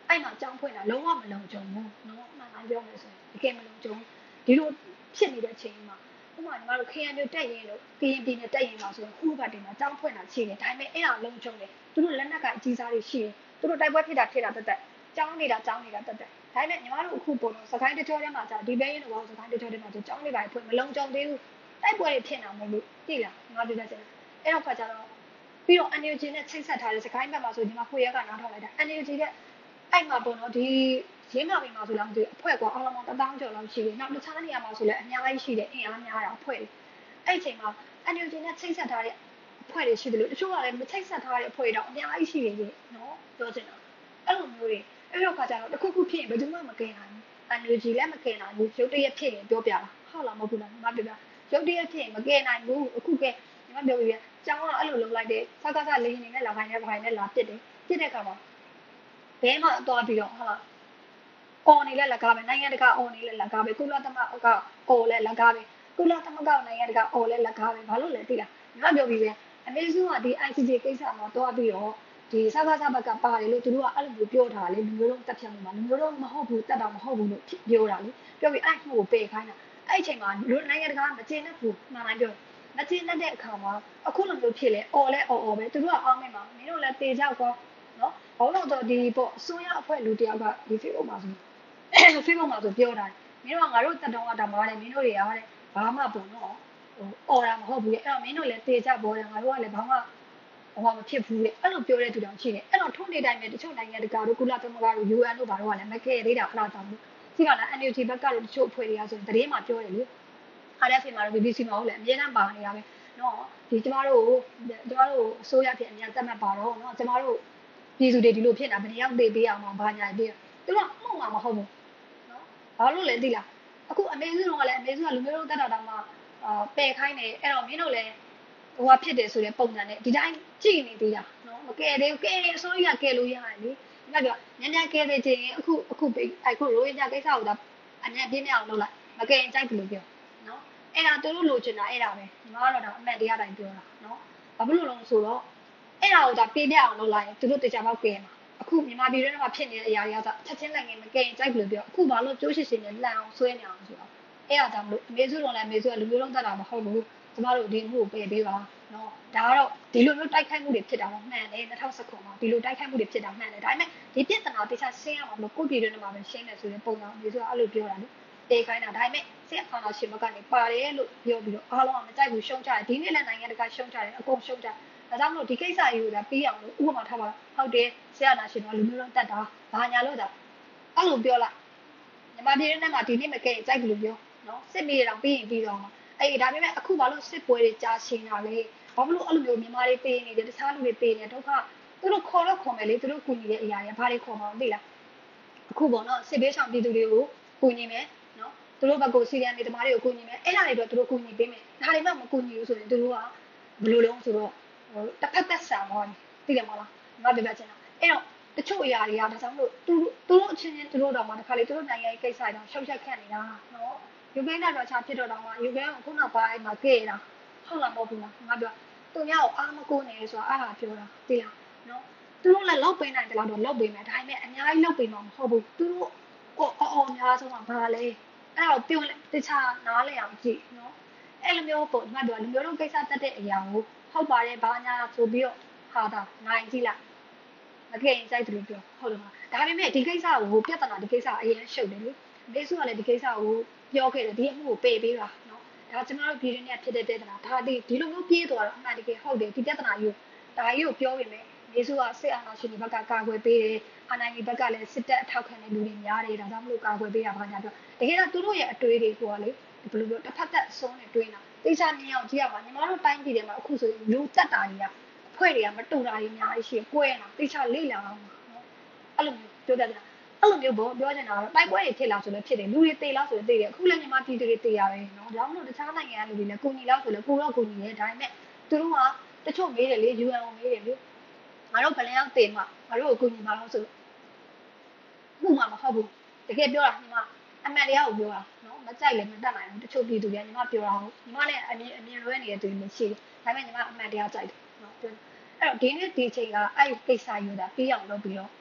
အဲ့မှာကြောင်းဖွင့်တာလုံးဝမလုံခြုံဘူးနော်မှန်မှန်ပြောမယ်ဆိုရင်တကယ်မလုံခြုံဒီလိုဖြစ်နေတဲ့အချိန်မှာဥပမာညီမတို့ခရမ်းမျိုးတက်ရင်လို့ကရင်ပြည်နယ်တက်ရင်မှာဆိုရင်ခုဘတ်တွေမှာကြောင်းဖွင့်တာရှိတယ်ဒါပေမဲ့အဲ့ဒါလုံခြုံတယ်သူတို့လက်နက်ကအကြီးစားတွေရှိတယ်သူတို့တိုက်ပွဲဖြစ်တာတက်ကြောင်းနေတာတက်ဒါပေမဲ့ညီမတို့အခုပုံတော့စကိုင်းတကြောထဲမှာကြာဒီဘဲရင်တော့စကိုင်းတကြောထဲမှာကြောင်းနေပါဖွင့်မလုံခြုံသေးဘူးတိုက်ပွဲတွေဖြစ်နေတာမဟုတ်လို့သိလားညီမပြောတတ်တယ်အဲ့တော့ခါကျတော့ပြီးတော့ NUG နဲ့ချိတ်ဆက်ထားတဲ့စကိုင်းဘက်မှာဆိုညီမခွေရကနားထောင်လိုက်တာ NUG ကအဲ့မှာပေါ့နော်ဒီရင်းမာပင်မှာဆိုလားမသိဘူးအဖွဲ့ကွာအားလုံးပေါင်း1000ကျော်လောက်ရှိတယ်နောက်တခြားနေရာမှာဆိုလည်းအများကြီးရှိတယ်အင်အားများတာအဖွဲ့တွေအဲ့အချိန်မှာ NUG နဲ့ချိတ်ဆက်ထားတဲ့အဖွဲ့တွေရှိတယ်လို့တချို့ကလည်းမချိတ်ဆက်ထားတဲ့အဖွဲ့တွေတော့အများကြီးရှိတယ်ကြီးနော်ပြောချင်တာအဲ့လိုမျိုးတွေအဲ့တော့ခါကျတော့တခုခုဖြစ်ရင်ဘယ်သူမှမကယ်နိုင်ဘူး NUG လည်းမကယ်နိုင်ဘူးရုပ်တရက်ဖြစ်ရင်ပြောပြတာဟုတ်လားမဟုတ်ဘူးလားမပြောပြရုပ်တရက်ဖြစ်ရင်မကယ်နိုင်ဘူးအခုကဲညီမပြောပြီးကျောင်းကအဲ့လိုလုပ်လိုက်တယ်စကားလေးနေနဲ့လာခိုင်းနဲ့ဘာနဲ့လာပစ်တယ်ပစ်တဲ့အခါမှာဘဲမှသွားပြီးတော့ဟုတ်လားအော်နေလဲလက်ကားပဲနိုင်ငံတကာအော်နေလဲလက်ကားပဲကုလသမဂ္ဂကအော်လဲလက်ကားပဲကုလသမဂ္ဂနိုင်ငံတကာအော်လဲလက်ကားပဲဘာလို့လဲသိလားညီမပြောပြီးပဲအမေစုကဒီ ICJ ကိစ္စမှာတွားပြီးတော့ဒီစကားဘက်ကပါတယ်လို့သူတို့ကအဲ့လိုမျိုးပြောထားလေလူမျိုးလုံးတက်ဖြတ်မှုမှာလူမျိုးလုံးမဟုတ်ဘူးတက်တာမဟုတ်ဘူးလို့ပြောတာလေပြောပြီးအဲ့မှုကိုပယ်ခိုင်းတာအဲ့အချိန်မှာလူနိုင်ငံတကာမကျေနပ်ဘူးမှန်မှန်ပြောမကျေနပ်တဲ့အခါမှာအခုလိုမျိုးဖြစ်လေအော်လဲအော်ပဲသူတို့ကအောင်းနေမှာမင်းတို့လည်းတေကြောက်ကောနော်ဘာလို့တော့ဒီပေါ့အစိုးရအဖွဲ့လူတယောက်ကဒီ Facebook မှာဆို Facebook မှာဆိုပြောတာမင်းတို့ကငါတို့တက်တောင်းတာမားတယ်မင်းတို့တွေကတဲ့ဘာမှပေါ့နော်ဟိုအော်တာမဟုတ်ဘူးလေအဲ့တော့မင်းတို့လည်းတေကြပေါ်တယ်ငါတို့ကလည်းဘာမှဟိုမဖြစ်ဘူးလေအဲ့လိုပြောတဲ့သူတောင်ရှိတယ်အဲ့တော့ထုံးနေတိုင်းပဲတချို့နိုင်ငံတကာတို့ကုလသမဂ္ဂတို့ UN တို့ဘာတို့ကလည်းမကယ်သေးတာအဲ့ဒါကြောင့်ဒီကလည်း NUG ဘက်ကတော့တချို့အဖွဲ့တွေကဆိုရင်တရင်မှာပြောတယ်လေအားလည်းအဖေမှာတော့ BBC မှာဟုတ်လေအမြဲတမ်းပါနေရပဲနော်ဒီကျမတို့အစိုးရဖြစ်အများတက်မှတ်ပါတော့နော်ကျမတို့ပြည်သူတွေဒီလိုဖြစ်နေတာဘယ်နှယောက်သေးပေးအောင်ဘာညာပြီးသူတို့ကမှုမှာမဟုတ်ဘူးနော်ဘာလို့လဲသိလားအခုအမေစုကလည်းအမေစုကလူမျိုးတို့တက်တာတောင်မှပယ်ခိုင်းတယ်အဲ့တော့မင်းတို့လည်းဟိုကဖြစ်တယ်ဆိုတဲ့ပုံစံနဲ့ဒီတိုင်းကြည့်နေသေးတာနော်မကယ်သေးဘူးကယ်အစိုးရကယ်လို့ရတယ်လေဒါကြောင့်ညံ့ကယ်သေးချင်အခုရိုးရကြကိစ္စကိုဒါအမြန်ပြင်းပြအောင်လုပ်လိုက်မကယ်ရင်ကြိုက်တယ်လို့ပြောနော်အဲ့ဒါသူတို့လိုချင်တာအဲ့ဒါပဲညီမကတော့ဒါအမှန်တရားတိုင်းပြောတာနော်ဘာဖြစ်လို့လဲဆိုတော့အဲ့ဒါကိုဒါပြင်းပြအောင်လုပ်လိုက်ရင်သူတို့တရားပေါက်ကယ်မှာအခုမြန်မာပြည်ထဲမှာဖြစ်နေတဲ့အရာတွေကချက်ချင်းနိုင်ငံမကယ်ရင်ကြိုက်တယ်လို့ပြောအခုဘာလို့ကျိုးရှိရှိနဲ့လန့်အောင်ဆွဲနေအောင်ဆိုတော့အဲ့ဒါကြောင့်မလို့အမေစုတော်လည်းအမေစုကလူမျိုးလုံးတတ်တာမဟုတ်ဘူးကျမတို့ဒီမှုကိုပယ်ပေးပါနော်ဒါကတော့ဒီလိုမျိုးတိုက်ခိုက်မှုတွေဖြစ်တာတော့မှန်တယ်2019မှာဒီလိုတိုက်ခိုက်မှုတွေဖြစ်တာမှန်တယ်ဒါပေမဲ့ဒီပြဿနာတခြားရှင်းရမှာမလို့ကိုပြည်တွင်းမှာပဲရှင်းတယ်ဆိုရင်ပုံစံမျိုးဆိုအဲ့လိုပြောတာလေတေးခိုင်းတာဒါပေမဲ့စစ်အာဏာရှင်ဘက်ကနေပါတယ်လို့ပြောပြီးတော့အားလုံးကမကြိုက်ဘူးရှုံးကြတယ်ဒီနေ့လည်းနိုင်ငံတကာရှုံးကြတယ်အကုန်ရှုံးကြတယ်ဒါကြောင့်မလို့ဒီကိစ္စကြီးကိုဒါပြီးအောင်လို့ဥပမာထားပါဟုတ်တယ်စစ်အာဏာရှင်ကလူမျိုးလုံးတတ်တာဘာညာလို့ဒါအဲ့လိုပြောလိုက်မြန်မာပြည်ထဲမှာဒီနေ့မကဲကြိုက်လို့ပြောနော်စစ်မြေတောင်ပြီးရင်ပြီးတော့မှာအဲ့ဒါပေမဲ့အခုဘာလို့စစ်ပွဲတွေကြာရှည်တာလဲဘာလို့အဲ့လိုမျိုးမြန်မာတွေပေးနေတယ်တခြားလူတွေပေးနေဒုက္ခသူတို့ခေါ်တော့ခေါ်မယ်လေသူတို့ကူညီတဲ့အရာတွေဘာတွေခေါ်မှာသိလားအခုပေါ့နော်စစ်ဘေးဆောင်ပြည်သူတွေကိုကူညီမယ်နော်သူတို့ဘက်ကစီရီယန်တွေတမားတွေကိုကူညီမယ်အဲ့ဒါတွေတော့သူတို့ကူညီပေးမယ်ဒါတွေမှမကူညီဘူးဆိုရင်သူတို့ကဘယ်လိုလဲဆိုတော့တစ်ဖက်သက်ဆန်သွားပြီသိတယ်မလားငါပြောပြချင်တာအဲ့တော့တချို့အရာတွေကဒါကြောင့်မို့သူတို့အချင်းချင်းသူတို့တော့မှတစ်ခါလေသူတို့နိုင်ငံရေးကိစ္စတွေတော့ရှုပ်ချက်ခတ်နေတာနော်ယူကရိန်းကတော့ခြားဖြစ်တော့တော့မှယူကရိန်းကခုနောက်ပိုင်းမှာကြည့်နေတာဟုတ်လားမဟုတ်ဘူးလားငါပြောသူများကိုအားမကိုနေဆိုတာအားဟာပြောတာသိလားနော်သူတို့လည်းလောက်ပေးနိုင်တယ်လို့တော့လောက်ပေးမယ်ဒါပေမဲ့အများကြီးလောက်ပေးမှာမဟုတ်ဘူးသူတို့အော်များဆုံးကဘာလဲအဲ့တော့ပြုံးတခြားနားလဲအောင်ကြည့်နော်အဲ့လိုမျိုးပုံမှန်တော့လူမျိုးတို့ကိစ္စတက်တဲ့အရာကိုဟုတ်ပါတယ်ဘာညာဆိုပြီးတော့ဟာတာနိုင်ကြည့်လိုက်မကင်ကြိုက်တယ်လို့ပြောဟုတ်တယ်မလားဒါပေမဲ့ဒီကိစ္စကိုပြဿနာဒီကိစ္စအရင်ရှုပ်တယ်လေမေစုကလည်းဒီကိစ္စကိုပြောခဲ့တယ်ဒီအမှုကိုပယ်ပေးပါနော်ဒါကျမတို့ပြည်တွင်းနဲ့ဖြစ်တဲ့ပြဿနာဒါဒီလိုမျိုးပြေးသွားတော့အမှန်တကယ်ဟုတ်တယ်ဒီပြဿနာကြီးဒါကြီးကိုပြောပေမဲ့မေစုကစစ်အာဏာရှင်တွေဘက်ကကာကွယ်ပေးတယ်အာဏာရှင်ဘက်ကလည်းစစ်တပ်အထောက်ခံတဲ့လူတွေများတယ်ဒါကြောင့်မလို့ကာကွယ်ပေးတာဘာညာပြောတကယ်တော့သူတို့ရဲ့အတွေးတွေကလေဘယ်လိုပြောတစ်ဖက်သက်အစွန်းနဲ့တွေးနေတာတိကျမြင်အောင်ကြည့်ရမှာညီမတို့တိုင်းပြည်ထဲမှာအခုဆိုရင်လူတက်တာကြီးကဖွဲ့တွေကမတူတာတွေအများကြီးရှိကွဲနေတာတိကျလေ့လာအောင်နော်အဲ့လိုမျိုးပြောတတ်တယ်အဲ့လိုမျိုးပေါ့ပြောချင်တာတော့တိုက်ပွဲတွေဖြစ်လာဆိုလည်းဖြစ်တယ်လူတွေတေလားဆိုလည်းတေတယ်အခုလည်းညီမပြည်သူတွေတေရပဲနော်ဒါမှမဟုတ်တခြားနိုင်ငံကလူတွေလည်းကိုညီလားဆိုလည်းကိုတော့ကိုညီတယ်ဒါပေမဲ့သူတို့ကတချို့မေးတယ်လေ UN ကိုမေးတယ်လေငါတို့ဘယ်လျောက်တေမှာငါတို့ကိုကိုညီမှာလို့ဆိုမှုမှာမဟုတ်ဘူးတကယ်ပြောတာညီမအမှန်တရားကိုပြောတာနော်မကြိုက်လည်းမတတ်နိုင်ဘူးတချို့ပြည်သူတွေကညီမပြောတာဟုတ်ညီမနဲ့အမြင်လွဲနေတဲ့သူတွေလည်းရှိတယ်ဒါပေမဲ့ညီမအမှန်တရားကြိုက်တယ်နော်ပြောအဲ့တော့ဒီနေ့ဒီချိန်ကအဲ့ဒီကိစ္စယူတာပြီးအောင်လုပ်ပြီးတော့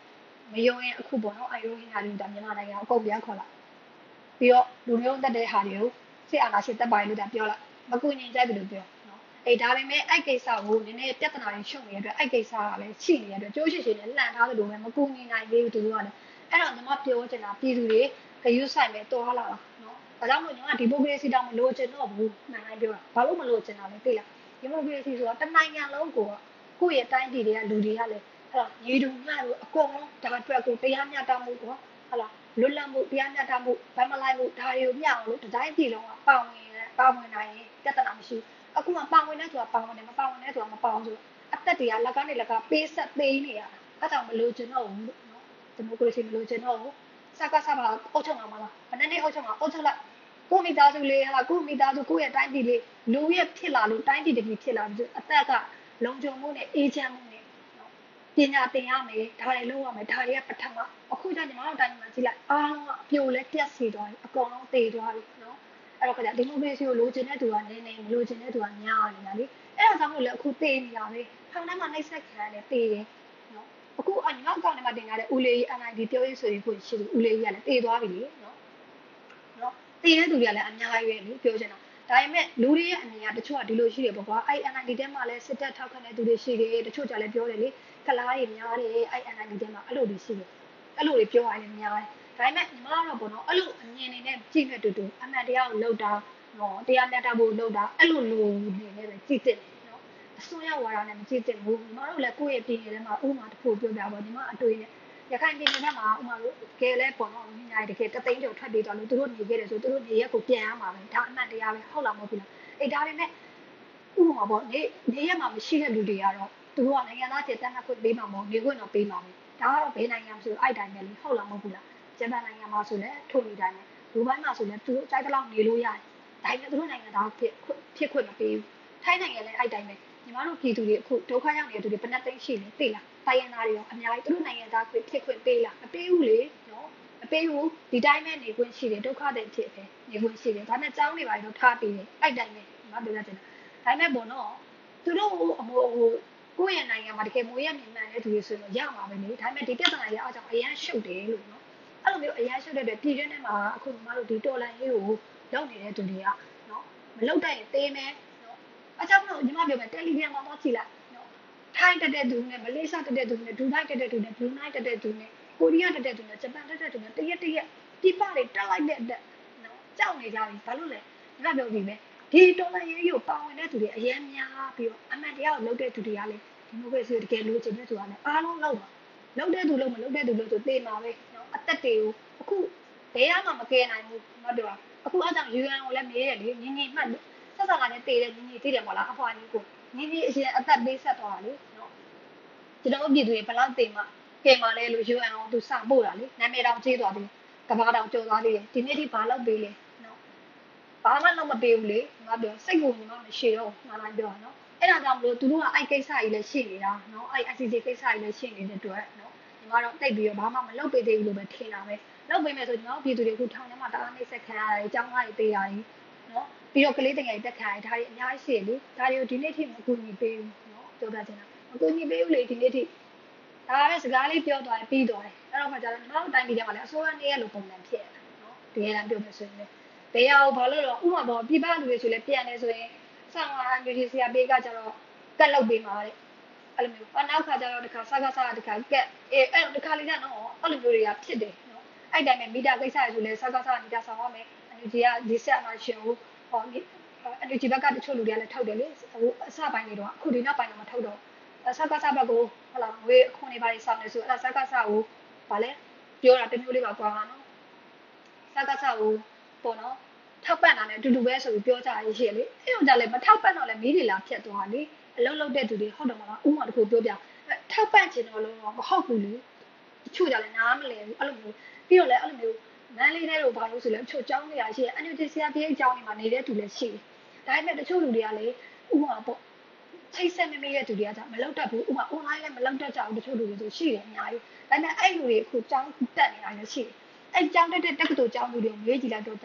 မယုံရင်အခုပေါ့နော်ရိုဟင်ဂျာတွေဒါမြန်မာနိုင်ငံအကုန်ပြန်ခေါ်လာပြီးတော့လူမျိုးတက်တဲ့ဟာတွေကိုစစ်အာဏာရှင်တက်ပိုင်းလို့ဒါပြောလိုက်မကူညီကြတယ်လို့ပြောနော်ဒါပေမဲ့အဲ့ကိစ္စကိုနည်းနည်းပြဿနာတွေရှုပ်နေတဲ့အတွက်အဲ့ကိစ္စကလည်းရှိနေတဲ့အတွက်ကြိုးရှိရှိနဲ့လှန်ထားတယ်လို့ပဲမကူညီနိုင်သေးဘူးသူတို့ကလည်းအဲ့တော့ညီမပြောချင်တာပြည်သူတွေဂရုစိုက်မယ်တော်လာတာနော်ဒါကြောင့်မို့ညီမဒီမိုကရေစီတောင်မလို့ချင်တော့ဘူးမှန်တိုင်းပြောတာဘာလို့မလို့ချင်တာလဲသိလားဒီမိုကရေစီဆိုတာတနိုင်ငံလုံးကိုကိုယ့်ရဲ့တိုင်းပြည်တွေကလူတွေကလည်းညီတူမျှလို့အကုန်လုံးဒါအတွက်ကိုတရားမျှတမှုပေါ့ဟုတ်လားလွတ်လပ်မှုတရားမျှတမှုဗတ်မလိုက်မှုဒါတွေကိုမျှအောင်လို့တတိုင်းပြည်လုံးကပါဝင်နိုင်ရင်ပြဿနာမရှိဘူးအခုမှပါဝင်တဲ့သူကပါဝင်တယ်မပါဝင်တဲ့သူကမပါအောင်ဆိုအသက်တွေကလက်ကနေလက်ကပေးဆက်ပေးနေရတာအဲ့ကြောင့်မလို့ကျွန်တော်နော်ဒီမိုကရေစီမလို့ကျွန်တော်စကားစပါအုတ်ချုံအောင်မလားဘယ်နဲ့အုတ်ချုံအောင်အုတ်ချုံလိုက်ကိုမိသားစုလေးဟာကိုမိသားစုကိုရဲ့တိုင်းပြည်လေးလူရဲ့ဖြစ်လာလို့တိုင်းပြည်တပြည်ဖြစ်လာပြီးအသက်ကလုံခြုံမှုနဲ့အေးချမ်းမှုနဲ့ပညာသင်ရမယ်ဒါတွေလုပ်ရမယ်ဒါတွေကပထမအခုကျညီမတို့တိုင်းမှာကြည့်လိုက်အားလုံးကအပြိုလဲပြက်စီသွားပြီအကုန်လုံးတည်သွားပြီနော်အဲ့တော့ခကြဒီမိုကရေစီကိုလိုချင်တဲ့သူကနည်းနည်းမလိုချင်တဲ့သူကများနေတာလေအဲ့ဒါကြောင့်မို့လဲအခုတည်နေတာပဲထောင်ထဲမှာနှိပ်စက်ခံရတယ်တည်တယ်နော်အခုညီမအကောင့်ထဲမှာတင်ထားတဲ့ဦးလေး NID ပြောရေးဆိုရေးကိုရှိတယ်ဦးလေးကြီးကလည်းတည်သွားပြီလေနော်တည်တဲ့သူတွေကလည်းအများကြီးပဲလေပြောချင်တာဒါပေမဲ့လူတွေရဲ့အမြင်ကတချို့ကဒီလိုရှိတယ်ပေါ့ကွာအဲ့ NID တဲမှာလည်းစစ်တပ်ထောက်ခံတဲ့သူတွေရှိတယ်တချို့ကြလည်းပြောတယ်လေကလားတွေများတယ်အဲ့ NID တဲမှာအဲ့လိုတွေရှိတယ်အဲ့လိုတွေပြောရတယ်များတယ်ဒါပေမဲ့ညီမကတော့ပေါ့နော်အဲ့လိုအမြင်နေနဲ့ကြည့်မဲ့တူတူအမှန်တရားကိုလှုပ်တာနော်တရားမျှတဖို့လှုပ်တာအဲ့လိုလူနေနဲ့ပဲကြည့်တဲ့နော်အစွန်းရောက်ဝါဒနဲ့မကြည့်တဲ့ဘူးညီမတို့လည်းကိုယ့်ရဲ့ပြည်နယ်ထဲမှာဥမာတစ်ခုပြောပြပါညီမအတွေ့နဲ့ရခိုင်ပြည်နယ်ထဲမှာဥမာတို့ကဲလဲပေါ့နော်ညီညာတကယ်တသိန်းကျော်ထွက်ပြေးသွားလို့သူတို့နေခဲ့တယ်ဆိုသူတို့နေရက်ကိုပြန်ရမှာပဲဒါအမှန်တရားပဲဟုတ်လားမဟုတ်ဘူးလားဒါပေမဲ့ဥပမာပေါ့နေရက်မှာမရှိတဲ့လူတွေကတော့သူတို့ကနိုင်ငံသားချက်တန်းခွင့်ပေးမှာမဟုတ်နေခွင့်တော့ပေးမှာပဲဒါကတော့ဘယ်နိုင်ငံမှာဆိုအဲ့တိုင်းပဲလေဟုတ်လားမဟုတ်ဘူးလားဂျပန်နိုင်ငံမှာဆိုလည်းထို့နေတိုင်းပဲဒူဘိုင်းမှာဆိုလည်းသူတို့ကြိုက်တဲ့လောက်နေလို့ရတယ်ဒါပေမဲ့သူတို့နိုင်ငံသားဖြစ်ခွင့်မပေးဘူးထိုင်းနိုင်ငံလည်းအဲ့တိုင်းပဲညီမတို့ပြည်သူတွေအခုဒုက္ခရောက်နေတဲ့သူတွေဘယ်နှသိန်းရှိလဲသိလားတိုင်းရင်းသားတွေရောအများကြီးသူတို့နိုင်ငံသားဖြစ်ခွင့်ပေးလားမပေးဘူးလေနော်မပေးဘူးဒီတိုင်းပဲနေခွင့်ရှိတယ်ဒုက္ခတဲ့ဖြစ်ပဲနေခွင့်ရှိတယ်ဒါနဲ့ကျောင်းတွေပါတော့ထားပေးတယ်အဲ့တိုင်းပဲညီမပြောရချင်တာဒါပေမဲ့ပေါ့နော်သူတို့ကိုယ့်ရဲ့နိုင်ငံမှာတကယ်မွေးရမြင်မှန်တဲ့သူတွေဆိုရင်ရမှာပဲလေဒါပေမဲ့ဒီပြဿနာကြီးအားကြောင့်အရန်ရှုပ်တယ်လို့နော်အဲ့လိုမျိုးအရန်ရှုပ်တဲ့အတွက်ပြည်တွင်းထဲမှာအခုညီမတို့ဒီတော်လန်ရေးကိုလုပ်နေတဲ့သူတွေကနော်မလုပ်တတ်ရင်သေးမယ်နော်အကြောင်းလို့ညီမပြောမယ်တယ်လီဂရမ်မှာတော့ကြည့်လိုက်နော်ထိုင်းတက်တဲ့သူနဲ့မလေးရှားတက်တဲ့သူနဲ့ဒူဘိုင်းတက်တဲ့သူနဲ့ဘရူနိုင်းတက်တဲ့သူနဲ့ကိုရီးယားတက်တဲ့သူနဲ့ဂျပန်တက်တဲ့သူနဲ့တရက်ပြပတွေတက်လိုက်တဲ့အတွက်နော်ကြောက်နေကြပြီဘာလို့လဲညီမပြောပြီးပဲဒီတော်လန်ရေးကိုပါဝင်တဲ့သူတွေအရင်များပြီးတော့အမှန်တရားကိုလုပ်တဲ့သူတွေကလည်းဒီမိုကရေစီတကယ်လိုချင်တဲ့သူကလည်းအားလုံးလုပ်မှာလုပ်တဲ့သူလုပ်မလုပ်တဲ့သူလုပ်ဆိုသိမှာပဲနော်အသက်တွေကိုအခုဘယ်မှမကယ်နိုင်ဘူးမတော်အခုအားကြောင့် UN ကိုလည်းမေးတယ်လေညီညီမှတ်ဆက်ဆံလာနဲ့တည်တယ်ညီညီသိတယ်မလားအဖွာကြီးကိုညီညီအရင်အသက်ပေးဆက်သွားတာလေနော်ကျွန်တော်ပြည်သူတွေဘလောက်သိမှကယ်မှာလဲလို့ UN ကိုသူစာပို့တာလေနာမည်တောင်ကြေးသွားသေးကဘာတောင်ကြော်သွားသေးတယ်ဒီနေ့ဒီဘာလောက်ပေးလဲနော်ဘာမှတော့မပေးဘူးလေငါပြောစိတ်ကိုညီမမရှိတော့မှန်တိုင်းပြောတာနော်အဲ့ဒါကြောင့်မလို့သူတို့ကအဲ့ကိစ္စကြီးလည်းရှိနေတာနော်အဲ့ ICC ကိစ္စကြီးလည်းရှိနေတဲ့အတွက်နော်ညီမတော့တိတ်ပြီးတော့ဘာမှမလုပ်ပေးသေးဘူးလို့ပဲထင်တာပဲလုပ်ပေးမယ်ဆိုကျွန်တော်ပြည်သူတွေအခုထောင်ထဲမှာတအားနှိမ့်ဆက်ခံရတယ်အကြောင်းသားတွေပေးတာကြီးနော်ပြီးတော့ကလေးတငယ်တက်ခံရတယ်ဒါတွေအများကြီးရှိတယ်လေဒါတွေကိုဒီနေ့ထိမကူညီပေးဘူးနော်ပြောပြချင်တာမကူညီပေးဘူးလေဒီနေ့ထိဒါပဲစကားလေးပြောသွားရင်ပြီးသွားတယ်အဲ့တော့မှကျတော့ကျွန်တော်တိုင်းပြည်ထဲမှာလည်းအစိုးရနေရလို့ပုံစံဖြစ်ရတာနော်တကယ်တမ်းပြောမယ်ဆိုရင်လည်းဘယ်အောင်ဘာလို့တော့ဥပမာပေါ့ပြပလူတွေဆိုလည်းပြန်နေဆိုရင်ဆောင်းလာမျိုးကြီးဆရာပေးကကျတော့ကတ်လုပ်ပေးမှာတဲ့အဲ့လိုမျိုးနောက်ခါကျတော့တခါစကားတခါကတ်အဲ့တခါလေးကျတော့အဲ့လိုမျိုးတွေကဖြစ်တယ်နော်အဲ့တိုင်းပဲမီတာကိစ္စရဆိုလဲစကားမီတာဆောင်ရမယ်အန်ယူဂျီကဒီဆက်အနာရှင်ကိုဟောအန်ယူဂျီဘက်ကတချို့လူတွေကလည်းထုတ်တယ်လေဟိုအစပိုင်းတွေတော့အခုဒီနောက်ပိုင်းတော့မထုတ်တော့စကားဘက်ကိုဟလာငွေအခွန်တွေပါဆောင်နေဆိုအဲ့စကားကိုဗာလဲပြောတာတမျိုးလေးပါကွာနော်စကားကိုပေါ့နော်ထောက်ပံ့တာနဲ့အတူတူပဲဆိုပြီးပြောကြရရှိလေအဲ့လိုကြလဲမထောက်ပံ့တော့လဲမီးတွေလာဖြတ်သွားလေအလုံးလုံးတဲ့သူတွေဟုတ်တယ်မလားဥမာတခုပြောပြထောက်ပံ့ချင်တော့လို့မဟုတ်ဘူးလေတချို့ကြလဲနားမလဲဘူးအဲ့လိုမျိုးပြီးတော့လဲအဲ့လိုမျိုးမန်းလေးတဲ့တို့ဘာလို့ဆိုလဲအချို့ចောင်းနေရရှိအန်ယူဂျီဆီယာပြေးအကြောင်းတွေမှာနေတဲ့သူလည်းရှိတယ်ဒါပေမဲ့တချို့လူတွေကလေဥမာပေါ့ချိတ်ဆက်မမေးတဲ့သူတွေကမလောက်တတ်ဘူးဥမာ online လည်းမလောက်တတ်ကြဘူးတချို့လူတွေဆိုရှိတယ်အများကြီးဒါပေမဲ့အဲ့လူတွေအခုចောင်းတက်နေတာလည်းရှိတယ်အဲ့ចောင်းတက်တဲ့တက္ကသိုလ်ចောင်းလူတွေမေးကြည့်လိုက်တော့ကြလဲ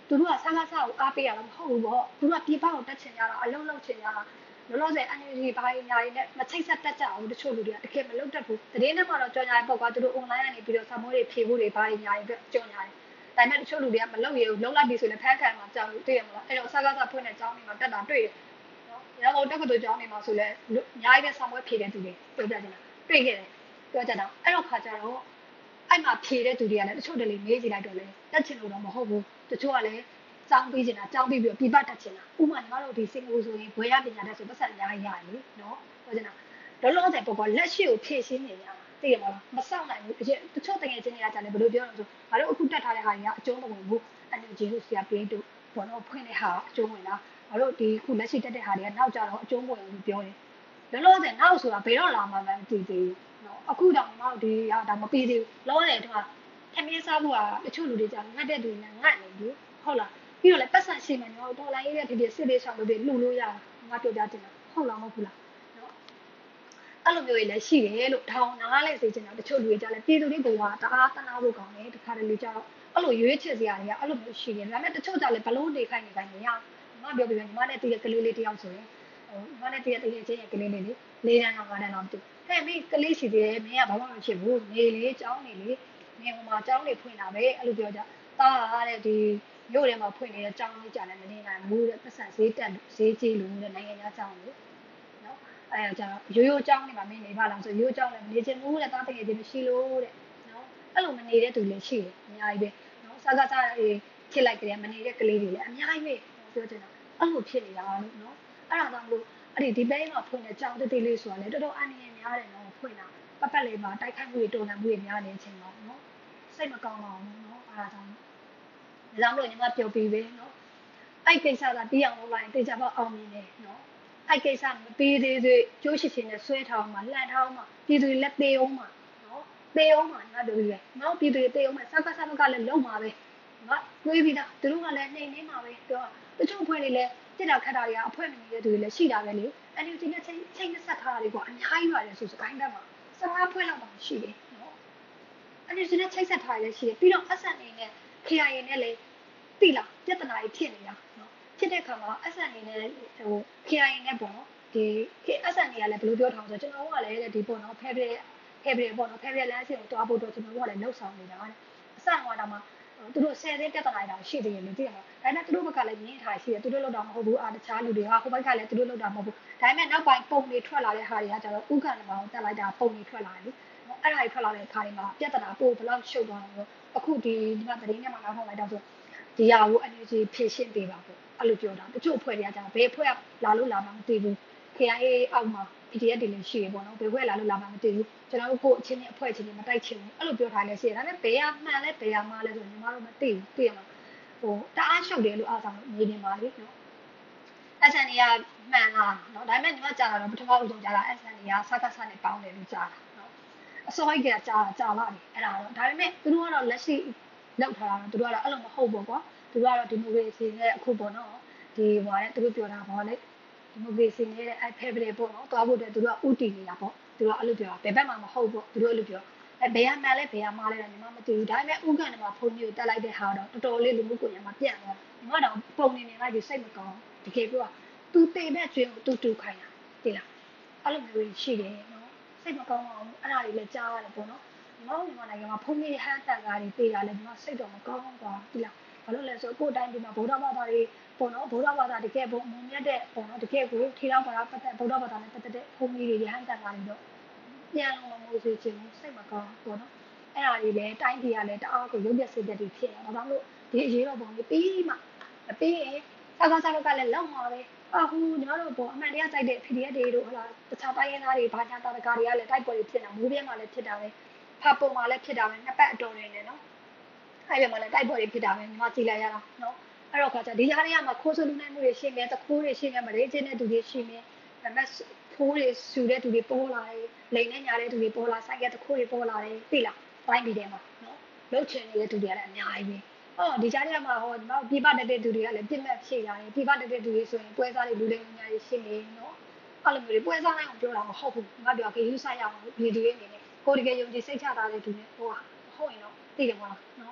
သူတို့ကစားကားစားကိုအားပေးရတာမဟုတ်ဘူးပေါ့သူတို့ကပြပကိုတက်ချင်ကြတာအလုံးလုံးချင်ကြတာလောလောဆယ် energy ဘာညာရင်းနဲ့မချိတ်ဆက်တက်ကြအောင်တချို့လူတွေကတကယ်မလုပ်တတ်ဘူးတရင်ထဲမှာတော့ကြော်ညာရပေါ့ကွာသူတို့ online ကနေပြီးတော့စာမိုးတွေဖြေဖို့တွေဘာညာရင်းအတွက်ကြော်ညာတယ်ဒါပေမဲ့တချို့လူတွေကမလုပ်ရဘူးလုံးလိုက်ပြီဆိုရင်ဖန်ခံမှာကြောက်လို့တွေ့ရမလားအဲ့တော့စားကားစားဖွင့်တဲ့အကြောင်းတွေမှာတက်တာတွေ့တယ်နော်ရန်ကုန်တက္ကသိုလ်ကျောင်းတွေမှာဆိုလဲအများကြီးပဲစာမွေးဖြေတဲ့သူတွေပြောပြနေတာတွေ့ခဲ့တယ်ပြောကြတော့အဲ့တော့ခါကြတော့အဲ့မှာဖြေတဲ့သူတွေကလည်းတချို့တလေမေးကြည့်လိုက်တော့လေတက်ချင်လို့တော့မဟုတ်ဘူးတချို့ကလည်းကျောင်းပြီးချင်တာကျောင်းပြီးပြီးပြပတက်ချင်တာဥမာညီမတို့ဒီစင်ကာပူဆိုရင်ဘွေရပညာတတ်ဆိုပတ်စံအများကြီးရတယ်လေနော်ပြောချင်တာလောလောဆယ်ပေါ်ပေါ်လက်ရှိကိုဖြည့်ရှင်းနေရတာသိရမလားမစောင့်နိုင်ဘူးအကျတချို့တကယ်ချင်းတွေကကြာတယ်ဘယ်လိုပြောလဲဆိုငါတို့အခုတက်ထားတဲ့ဟာတွေကအကျုံးမဝင်ဘူးenergy လို့ဆရာပြေးတို့ဘောတော့ဖွင့်တဲ့ဟာအကျုံးဝင်တာငါတို့ဒီခုလက်ရှိတက်တဲ့ဟာတွေကနောက်ကြတော့အကျုံးဝင်လို့ပြောတယ်လောလောဆယ်နောက်ဆိုတာဘယ်တော့လာမှမသိသေးဘူးနော်အခုတောင်ငါတို့ဒီဟာဒါမပြီးသေးဘူးလောဆယ်တော့ထမင်းစားဖို့ကတချို့လူတွေကြာငတ်တဲ့သူတွေငတ်နေပြီဟုတ်လားပြီးတော့လည်းပတ်စံရှိမှညီမတို့တော်လိုင်းရေးတဲ့ဖြစ်ဖြစ်စစ်လေးဆောင်လို့တွေလှူလို့ရတာငါပြောပြတင်တာဟုတ်လားမဟုတ်ဘူးလားနော်အဲ့လိုမျိုးတွေလည်းရှိတယ်လို့ထောင်နားလဲစေချင်တာတချို့လူတွေကြာလဲပြည်သူတွေကတအားတနာဖို့ကောင်းတယ်တခါတလေကြာတော့အဲ့လိုရွေးချယ်စရာတွေကအဲ့လိုမျိုးရှိတယ်ဒါပေမဲ့တချို့ကြာလဲဘလို့နေခိုင်းနေတိုင်းမရညီမပြောပြညီမနဲ့တည့်ရကလေးလေးတယောက်ဆိုရင်ညီမနဲ့တည့်ရတကယ်ချင်းရကလေးလေးလေ4တန်းတော့5တန်းတော့တူဟဲ့မင်းကလေးရှိသေးတယ်မင်းကဘာမှမဖြစ်ဘူးနေလေကြောင်းနေလေမင်းဟိုမှာကြောင်းနေဖွင့်တာပဲအဲ့လိုပြောကြတာတဲ့ဒီမြို့ထဲမှာဖွင့်နေတဲ့ကြောင်းလေးကြာလဲမနေနိုင်ဘူးတဲ့ပတ်စံဈေးတက်ဈေးကြီးလို့တဲ့နိုင်ငံသားကြောင်းလို့နော်အဲ့ဒါကြာရိုးရိုးကြောင်းနေမှာမင်းနေပါလားဆိုရိုးကြောင်းလည်းမနေချင်ဘူးတဲ့တားတကယ်ချင်းမရှိလို့တဲ့နော်အဲ့လိုမနေတဲ့သူလည်းရှိတယ်အများကြီးပဲနော်စားကားစားဖြစ်လိုက်ကြတယ်မနေတဲ့ကလေးတွေလည်းအများကြီးပဲပြောချင်တာအဲ့လိုဖြစ်နေတာလို့နော်အဲ့ဒါကြောင့်မလို့အဲ့ဒီဘဲမှာဖွင့်တဲ့ကြောင်းတေးလေးဆိုတာလည်းတော်တော်အန္တရာယ်များတယ်နော်ဖွင့်တာပတ်ပတ်လေးမှာတိုက်ခိုက်မှုတွေတော်လှန်မှုတွေများနေချိန်မှာနော်စိတ်မကောင်းပါဘူးနော်အဲ့ဒါကြောင့်ဒါကြောင့်မလို့ညီမပြောပြီးပဲနော်အဲ့ကိစ္စကတီးအောင်လုပ်လိုက်ရင်တေချာပေါအောင်မြင်တယ်နော်အဲ့ကိစ္စမပြီးသေးသေးကျိုးရှိချင်းနဲ့ဆွဲထောင်းမှာလှန်ထောင်းမှာပြည်သူတွေလည်းသေအောင်မှာနော်သေအောင်မှာငါတို့တွေနော်ပြည်သူတွေသေအောင်မှာစကားစကားလည်းလုံးမှာပဲငါတွေးပြီးသားသူတို့ကလည်းနှိမ်နေမှာပဲပြောတချို့အဖွဲ့တွေလည်းတက်တာခတ်တာတွေကအဖွဲမနေတဲ့သူတွေလည်းရှိတာပဲလေအဲ့ဒီချင်းနဲ့ချိန်နဲ့ဆက်ထားတာတွေကအများကြီးပါတယ်ဆိုစကိုင်းတက်မှာ15ဖွဲ့လောက်မှရှိတယ်နော်အဲ့ဒီချင်းနဲ့ချိန်ဆက်ထားရလည်းရှိတယ်ပြီးတော့ SN နေနဲ့ KIA နဲ့လည်းတိလားပြဿနာကြီးဖြစ်နေတာနော်ဖြစ်တဲ့ခါမှာ SN နေနဲ့ဟို KIA နဲ့ပေါ့နော်ဒီ SN နေကလည်းဘယ်လိုပြောထားအောင်ဆိုကျွန်တော်တို့ကလည်းဒီပေါ့နော်ဖဲဖဲပေါ့နော်ဖဲလမ်းစဉ်ကိုတွားဖို့တော့ကျွန်တော်တို့ကလည်းလှုပ်ဆောင်နေတာတဲ့အစကတော့မှသူတို့10သိန်းပြဿနာတောင်ရှိသေးတယ်လေသိရမလားဒါပေမဲ့သူတို့ဘက်ကလည်းငင်းထားရှိတယ်သူတို့လောက်တာမဟုတ်ဘူးတခြားလူတွေကဟိုဘက်ကလည်းသူတို့လောက်တာမဟုတ်ဘူးဒါပေမဲ့နောက်ပိုင်းပုံတွေထွက်လာတဲ့ဟာတွေကကျတော့ဥက္ကဋ္ဌမှာတက်လိုက်တာပုံတွေထွက်လာတယ်လေအဲ့ဒါတွေထွက်လာတဲ့ခါတွေမှာပြဿနာပို့ဘယ်လောက်ရှုပ်သွားလဲအခုဒီမှာသတင်းထဲမှာနောက်ထောင်လိုက်တော့ဆိုဒီဟာကို energy ဖြည့်ရှင်းပေးပါပေါ့အဲ့လိုပြောတာတချို့အဖွဲ့တွေကကျတော့ဘယ်အဖွဲ့လာလို့လာမှမသိဘူး KIA အောက်မှာ PDF တွေလည်းရှိရပေါ့နော်ဘယ်ဖွဲ့လာလို့လာမှမသိဘူးကျွန်တော်တို့ကိုအချင်းချင်းအဖွဲ့ချင်းချင်းမတိုက်ချင်ဘူးအဲ့လိုပြောထားလဲရှိတယ်ဒါပေမဲ့ဘယ်ကမှန်လဲဘယ်ကမှားလဲဆိုရင်ညီမတို့မသိဘူးသိရမှာဟိုတအားရှုပ်တယ်လို့အားဆောင်နေနေပါလေနော် SN ကမှန်လားနော်ဒါပေမဲ့ညီမကြားတာတော့ပထမဦးဆုံးကြားတာ SN ကစကားစနဲ့ပေါင်းတယ်လို့ကြားတာနော်အစောကြီးကကြားလာတယ်အဲ့ဒါတော့ဒါပေမဲ့သူတို့ကတော့လက်ရှိလောက်ထားတာတော့သူတို့ကတော့အဲ့လိုမဟုတ်ဘူးကွာသူတို့ကတော့ဒီမိုကရေစီနဲ့အခုပေါ့နော်ဒီဟိုကသူတို့ပြောတာဘာလဲဒီမိုကရေစီနဲ့အဲ့ဖက်ဗရီပေါ့နော်တွားဖို့အတွက်သူတို့ကဥတီနေတာပေါ့သူတို့ကအဲ့လိုပြောတာဘယ်ဘက်မှမဟုတ်ဘူးသူတို့အဲ့လိုပြောဘယ်ကမှန်လဲဘယ်ကမှားလဲတော့ညီမမသိဘူးဒါပေမဲ့ဥက္ကဋ္ဌမှာဖုန်းကြီးကိုတက်လိုက်တဲ့ဟာတော့တော်တော်လေးလူမှုကွန်ရက်မှာပြန့်သွားညီမတော့ပုံနေနေလိုက်ပြီးစိတ်မကောင်းတကယ်ပြောသူတေတဲ့ကျွင်းကိုသူတူခိုင်းတာသိလားအဲ့လိုမျိုးရှိတယ်နော်စိတ်မကောင်းအောင်အဲ့ဒါတွေလည်းကြားရတယ်ပေါ့နော်ညီမတို့မြန်မာနိုင်ငံမှာဖုန်းကြီးဟန်တန်ကားတွေပေးတာလည်းညီမစိတ်တော့မကောင်းဘူးကွာသိလားဘာလို့လဲဆိုကိုယ်တိုင်းဒီမှာဗုဒ္ဓဘာသာတွေပေါ့နော်ဗုဒ္ဓဘာသာတကယ်ပုံမမြတ်တဲ့ပေါ့နော်တကယ်ကိုထီထောင်ဘာသာပတ်သက်ဗုဒ္ဓဘာသာနဲ့ပတ်သက်တဲ့ဖုန်းကြီးတွေရဟန်းတန်ကားတွေတော့ပြန်လုံးမမိုးစေချင်ဘူးစိတ်မကောင်းပေါ့နော်အဲ့ဒါတွေလည်းတိုင်းပြည်ကလည်းတအားကိုရုပ်ပြဆက်တဲ့တွေဖြစ်နေတာဒါကြောင့်မို့ဒီအရေးတော်ပုံကြီးပြီးမှပြီးရင်စကားကလည်းလောက်မှာပဲအခုညီမတို့ပေါ့အမှန်တရားစိုက်တဲ့ PDF တွေတို့ဟလာတခြားတိုင်းရင်းသားတွေဘာညာတာတကာတွေကလည်းတိုက်ပွဲတွေဖြစ်နေတာမိုးပြဲမှာလည်းဖြစ်တာပဲဖာပုံမှာလည်းဖြစ်တာပဲနှစ်ပတ်အတော်နေနေနော်အဲ့ဒီမှာလည်းတိုက်ပွဲတွေဖြစ်တာပဲညီမကြည့်လိုက်ရတာနော်အဲ့တော့ခါကျဒီကြားထဲမှာခိုးဆိုလူနိုင်မှုတွေရှင်းနေတခိုးတွေရှင်းနေမလေးချင်းတဲ့သူတွေရှင်းနေဒါပေမဲ့ခိုးတွေစုတဲ့သူတွေပေါ်လာတယ်လိန်နဲ့ညာတဲ့သူတွေပေါ်လာဆိုင်ကတခိုးတွေပေါ်လာတယ်သိလားတိုင်းပြည်ထဲမှာနော်လှုပ်ချင်နေတဲ့သူတွေကလည်းအများကြီးပဲဒီကြားထဲမှာဟောဒီမှာပြပတက်တဲ့သူတွေကလည်းပြစ်မှတ်ဖြည့်ရတယ်ပြပတက်တဲ့သူတွေဆိုရင်ပွဲစားတွေလူလိမ်ညာတွေရှင်းနေနော်အဲ့လိုမျိုးတွေပွဲစားနိုင်အောင်ပြောတာမဟုတ်ဘူးငါပြောကေယူဆိုင်ရအောင်ဗီဒီယိုအနေနဲ့ကိုတကယ်ယုံကြည်စိတ်ချတာတဲ့သူတွေဟိုဟုတ်ရင်တော့သိတယ်မဟုတ်လားနော်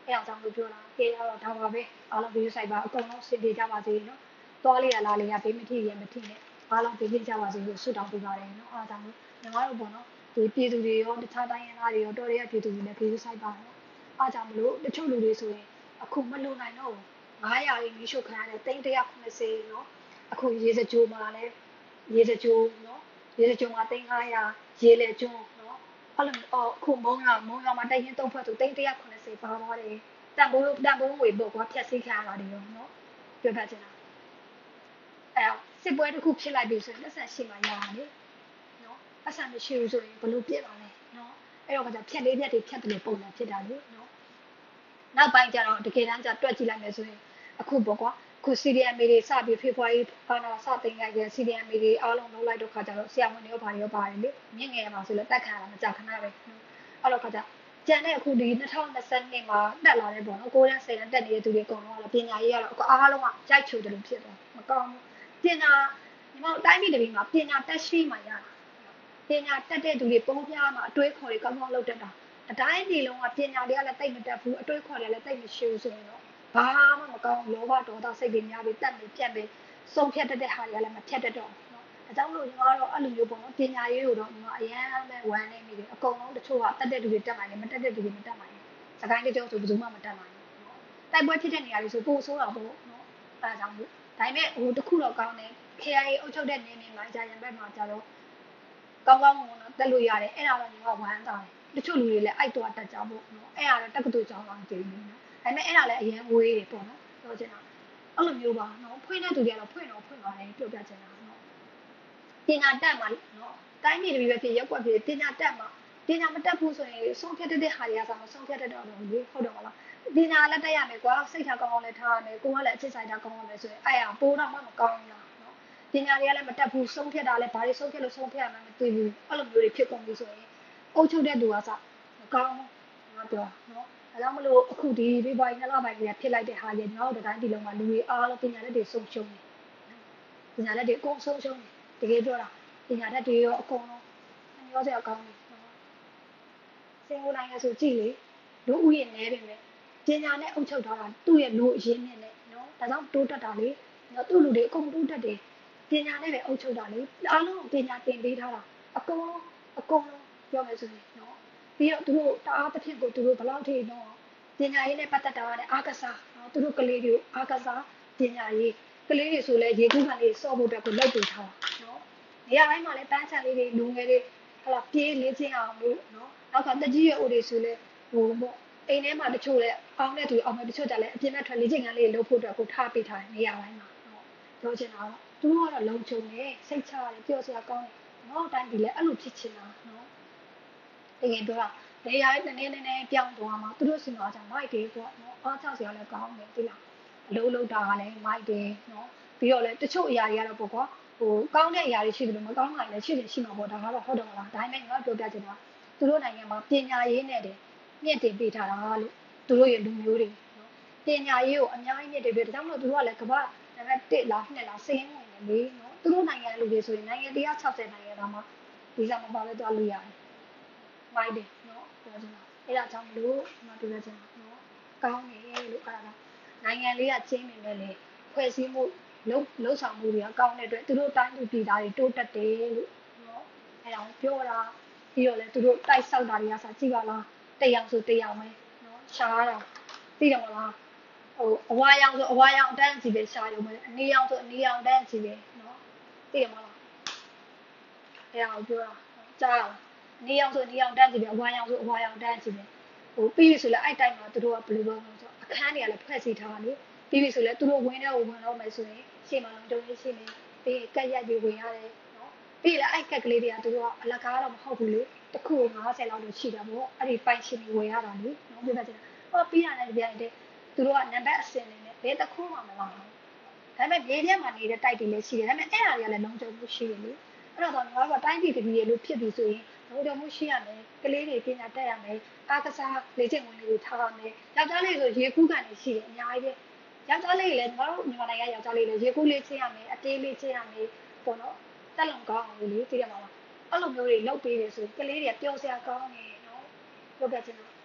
အဲ့အောင်ကြောင့်လို့ပြောတာကဲတော့ဒါပါပဲအားလုံးဗီဒီယိုဆိုင်ပါအကုန်လုံးစင်ပြေကြပါစေနော်သွားလေးရလားလေးရဘေးမထိရမထိနဲ့အားလုံးပြေးပြေးကြပါစေလို့ဆုတောင်းပေးပါတယ်နော်အားကြောင့်လို့ညီမတို့ပေါ့နော်ဒီပြည်သူတွေရောတခြားတိုင်းရင်းသားတွေရောတော်ရရပြည်သူတွေလည်းဗီဒီယိုဆိုင်ပါနော်အားကြောင့်မလို့တချို့လူတွေဆိုရင်အခုမလုံနိုင်တော့900ရင်းမီးရှို့ခံရတယ်380နော်အခုရေစကြိုမှာလည်းရေစကြိုနော်ရေစကြိုမှာ300ရေလေကျွန်းနော်အဲ့လိုအခုမုံရွာမှာတရင်3ဖွဲ့ဆို380ပါသွားတယ်တန်ဖိုးဝေပေါ့ကွာဖြတ်စည်းခံရတာတွေရောနော်ပြောပြချင်တာအဲ့စစ်ပွဲတစ်ခုဖြစ်လိုက်ပြီဆိုရင်လက်ဆက်ရှိမှရတာလေနော်အဆန်မရှိဘူးဆိုရင်ဘလို့ပြစ်ပါလဲနော်အဲ့တော့ကဖြတ်လေးဖြတ်တွေဖြတ်တယ်လို့ပုံစံဖြစ်တာလေနော်နောက်ပိုင်းကျတော့တကယ်တမ်းကျတွက်ကြည့်လိုက်မယ်ဆိုရင်အခုပေါ့ကွာခု CDM တွေစပြီးဖေဖော်ဝါရီဘာနာစတင်လိုက်တဲ့ CDM တွေအားလုံးလုံးလိုက်တော့ခါကျတော့ဆရာဝန်တွေရောဘာတွေရောပါတယ်လေမြင့်ငယ်မှာဆိုလည်းတက်ခံရတာမကြခဏပဲအဲ့တော့ခါကျကျန်တဲ့အခုဒီ2020မှာတက်လာတဲ့ပေါ့နော်9တန်း10တန်းတက်နေတဲ့သူတွေအကုန်လုံးကတော့ပညာရေးကတော့အားလုံးကကြိုက်ချိုတယ်လို့ဖြစ်သွားမကောင်းဘူးပညာညီမတို့တိုင်းပြည်တပီမှာပညာတက်ရှိမှရတာပညာတက်တဲ့သူတွေပုံပြားမှာအတွေးခေါ်တွေကောင်းကောင်းလုပ်တတ်တာအတိုင်းပြည်လုံးကပညာတွေကလည်းတိတ်မတက်ဘူးအတွေးခေါ်တွေလည်းတိတ်မရှိဘူးဆိုရင်တော့ဘာမှမကောင်းလောဘဒေါသစိတ်တွေများပြီးတက်ပြီးပြက်ပြီးဆုံးဖြတ်တတ်တဲ့ဟာတွေကလည်းမဖြတ်တတ်တော့ဘူးเนาะအကြောင်းလို့ညီမကတော့အဲ့လိုမျိုးပေါ့နော်ပညာရေးကိုတော့ညီမအရန်ပဲဝမ်းနေမိတယ်အကုန်လုံးတချို့ကတက်တဲ့သူတွေတက်နိုင်တယ်မတက်တဲ့သူတွေမတက်နိုင်ဘူးစကိုင်းတကြောဆိုဘယ်သူမှမတက်နိုင်ဘူးเนาะတိုက်ပွဲဖြစ်တဲ့နေရာတွေဆိုပို့ဆိုးတာပေါ့เนาะအဲဒါကြောင့်မို့ဒါပေမဲ့ဟိုတခုတော့ကောင်းတယ် KIA အုပ်ချုပ်တဲ့နေမှာကြာရံဘက်မှာကြတော့ကောင်းကောင်းမွန်တော့တက်လို့ရတယ်အဲ့ဒါတော့ညီမဝမ်းသာတယ်တချို့လူတွေလည်းအိုက်တော့တက်ကြဖို့เนาะအဲ့ဒါတော့တက္ကသိုလ်ကျောင်းတော့မသိဘူးเนาะဒါပေမဲ့အဲ့ဒါလည်းအရင်ဝေးတယ်ပေါ့နော်ပြောချင်တာအဲ့လိုမျိုးပါနော်ဖွင့်တဲ့သူတွေကတော့ဖွင့်ပါတယ်ပြောပြချင်တာနော်ပညာတက်မှာနော်တိုင်းပြည်တွေပဲဖြစ်ရက်ွက်ဖြစ်ပညာတက်မှာပညာမတက်ဘူးဆိုရင်ဆုံးဖြတ်တဲ့ဟာတွေကဆိုမဆုံးဖြတ်တတ်တော့ဘူးလေဟုတ်တယ်မလားပညာလည်းတက်ရမယ်ကွာစိတ်ထားကောင်းကောင်းလည်းထားရမယ်ကိုယ်ကလည်းအချစ်ဆိုင်ထားကောင်းကောင်းလည်းဆိုရင်အဲ့ဟာပိုးတော့မှမကောင်းဘူးလားနော်ပညာတွေကလည်းမတက်ဘူးဆုံးဖြတ်တာလည်းဘာတွေဆုံးဖြတ်လို့ဆုံးဖြတ်ရမှန်းမသိဘူးအဲ့လိုမျိုးတွေဖြစ်ကုန်ပြီဆိုရင်အုပ်ချုပ်တဲ့သူကစမကောင်းဘူးငါပြောနော်ဒါကြောင့်မလို့အခုဒီဖေဖော်ဝါရီ2လပိုင်းကဖြစ်လိုက်တဲ့ဟာကြီးနောက်တိုင်းပြည်လုံးမှာလူတွေအားလုံးပညာလက်တွေဆုံးရှုံးတယ်ပညာလက်တွေအကုန်ဆုံးရှုံးတယ်တကယ်ပြောတာပညာတတ်တွေရောအကုန်လုံးပြောစရာကောင်းတယ်နော်စင်ကိုနိုင်ငံဆိုကြည့်လေလူဦးရေနဲပေမဲ့ပညာနဲ့အုပ်ချုပ်ထားတာသူ့ရဲ့လူအရင်းမြစ်နဲ့နော်ဒါကြောင့်တိုးတက်တာလေနော်သူ့လူတွေအကုန်တိုးတက်တယ်ပညာနဲ့ပဲအုပ်ချုပ်တာလေအားလုံးပညာသင်ပေးထားတာအကုန်လုံးပြောမယ်ဆိုရင်နော်ပြီးတော့သူတို့တအားတစ်ဖြစ်ကိုသူတို့ဘယ်လောက်ထိတော့ပညာရေးနဲ့ပတ်သက်တာနဲ့အားကစားနော်သူတို့ကလေးတွေအားကစားပညာရေးကလေးတွေဆိုလဲရေကူးခံလေးစော့ဖို့အတွက်ကိုလုပ်ပေးထားတာနော်နေရာတိုင်းမှာလည်းပန်းချန်လေးတွေလူငယ်တွေဟလာပြေးလေးချင်းအောင်လို့နော်နောက်ကတကြီးရွယ်အိုတွေဆိုလဲဟိုပေါ့အိမ်ထဲမှာတချို့လဲအောင်းတဲ့သူအောင်မဲ့တချို့ကြလဲအပြင်ဘက်ထွက်လေးချင်းကလေးလှုပ်ဖို့အတွက်ကိုထားပေးထားတယ်နေရာတိုင်းမှာနော်ပြောချင်တာတော့သူတို့ကတော့လုံခြုံနေစိတ်ချရတယ်ပြောစရာကောင်းတယ်နောက်တိုင်းဒီလဲအဲ့လိုဖြစ်ချင်တာနော်တကယ်ပြောတာနေရာရဲ့နည်းနည်းပြောင်းသွားမှာသူတို့စီမှာကြောင့်မိုက်တယ်ပေါ့နော်အားချစရာလည်းကောင်းတယ်ဒီလားအလုံးလုံးတာကလည်းမိုက်တယ်နော်ပြီးတော့လည်းတချို့အရာတွေကတော့ပေါ့ကွာဟိုကောင်းတဲ့အရာတွေရှိတယ်လို့မကောင်းတာလည်းရှိမှာပေါ့ဒါကတော့ဟုတ်တယ်မလားဒါပေမဲ့ငါပြောပြချင်တာသူတို့နိုင်ငံမှာပညာရေးနဲ့တင်မြင့်တင်ပေးထားတာလို့သူတို့ရဲ့လူမျိုးတွေနော်ပညာရေးကိုအများကြီးမြင့်တင်ပေးဒါကြောင့်မလို့သူတို့ကလည်းကမ္ဘာနံပါတ်1လား2လားစီးရင်ဝင်တယ်လေနော်သူတို့နိုင်ငံလူတွေဆိုရင်နိုင်ငံ160နိုင်ငံတောင်မှဒီစားမပါလဲသွားလို့ရတယ်မိုက်တယ်နော်ပြောချင်တာအဲ့ဒါကြောင့်မလို့ဒီမှာပြောချင်တာနော်ကောင်းတယ်လို့အဲ့ဒါနိုင်ငံလေးကချင်းနေတယ်လေဖွဲ့စည်းမှုလုံဆောင်မှုတွေကကောင်းတဲ့အတွက်သူတို့တိုင်းသူပြည်သားတွေတိုးတက်တယ်လို့နော်အဲ့ဒါပြောတာပြီးတော့လေသူတို့တိုက်ဆောက်တာတွေကစားကြည့်ပါလားတရားဆိုတရားပဲနော်ရှားတာသိတယ်မလားဟိုအဝါရောင်ဆိုအဝါရောင်အတန်းစီပဲရှားရုံပဲအနီရောင်ဆိုအနီရောင်အတန်းစီပဲနော်သိတယ်မလားအဲ့ဒါကိုပြောတာကြားလားနေအောင်ဆိုနေအောင်တန်းစီပဲအဝါရောင်ဆိုအဝါရောင်တန်းစီပဲဟိုပြီးပြီဆိုလဲအဲ့တိုင်းမှာသူတို့ကဘယ်လိုလုပ်လဲဆိုအခန်းတွေကလည်းဖွဲ့စည်းထားတာလေပြီးပြီဆိုလဲသူတို့ဝင်တော့မယ်ဆိုရင်ရှေ့မှာလုံးတုံးလေးရှေ့နေပြီးကက်ရက်ပြီးဝင်ရတယ်နော်ပြီးလဲအဲ့ကက်ကလေးတွေကသူတို့ကအလကားတော့မဟုတ်ဘူးလေတစ်ခု90လောက်တော့ရှိတာပေါ့အဲ့ဒီပိုင်ရှင်တွေဝင်ရတာလေနော်ပြောပြချင်တာဟောပြီးတာလည်းကြတဲ့သူတို့ကနံပါတ်အစင်နေနဲ့ဘယ်တစ်ခုမှမလာဘူးဒါပေမဲ့မြေပြတ်မှာနေတဲ့တိုက်တွေလည်းရှိတယ်ဒါပေမဲ့အဲ့အရာတွေကလည်းလုံးကျုံမှုရှိတယ်လေအဲ့တော့ငါတို့ကတိုင်းပြည်တပြည်လို့ဖြစ်ပြီးဆိုရင်လုံးကျုံမှုရှိရမယ်ကလေးတွေပညာတတ်ရမယ်အားကစားလေ့ကျင့်ဝင်တွေထားရမယ်ယောက်ျားလေးဆိုရေကူးကန်တွေရှိတယ်အများကြီးပဲယောက်ျားလေးတွေလည်းငါတို့မြန်မာနိုင်ငံယောက်ျားလေးတွေရေကူးလေ့ကျင့်ရမယ်အတေးလေ့ကျင့်ရမယ်ပေါ့နော်တက်လုံကောင်းအောင်လေသိရမှာလားအဲ့လိုမျိုးတွေလုပ်ပေးတယ်ဆိုရင်ကလေးတွေကပျော်စရာကောင်းတယ်နော်ပြောပြချင်တာ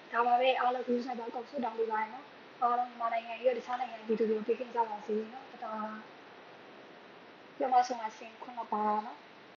ဒါပါပဲအားလုံးဂရုစိုက်ပါအကုန်ဆုတောင်းပေးပါရနော်အားလုံးမြန်မာနိုင်ငံရဲ့တခြားနိုင်ငံပြည်သူတွေကိုပေးကင်းကြပါစေနော်ဒါပြောမှဆုံးမှဆင်ခွင့်တော့ပါနော်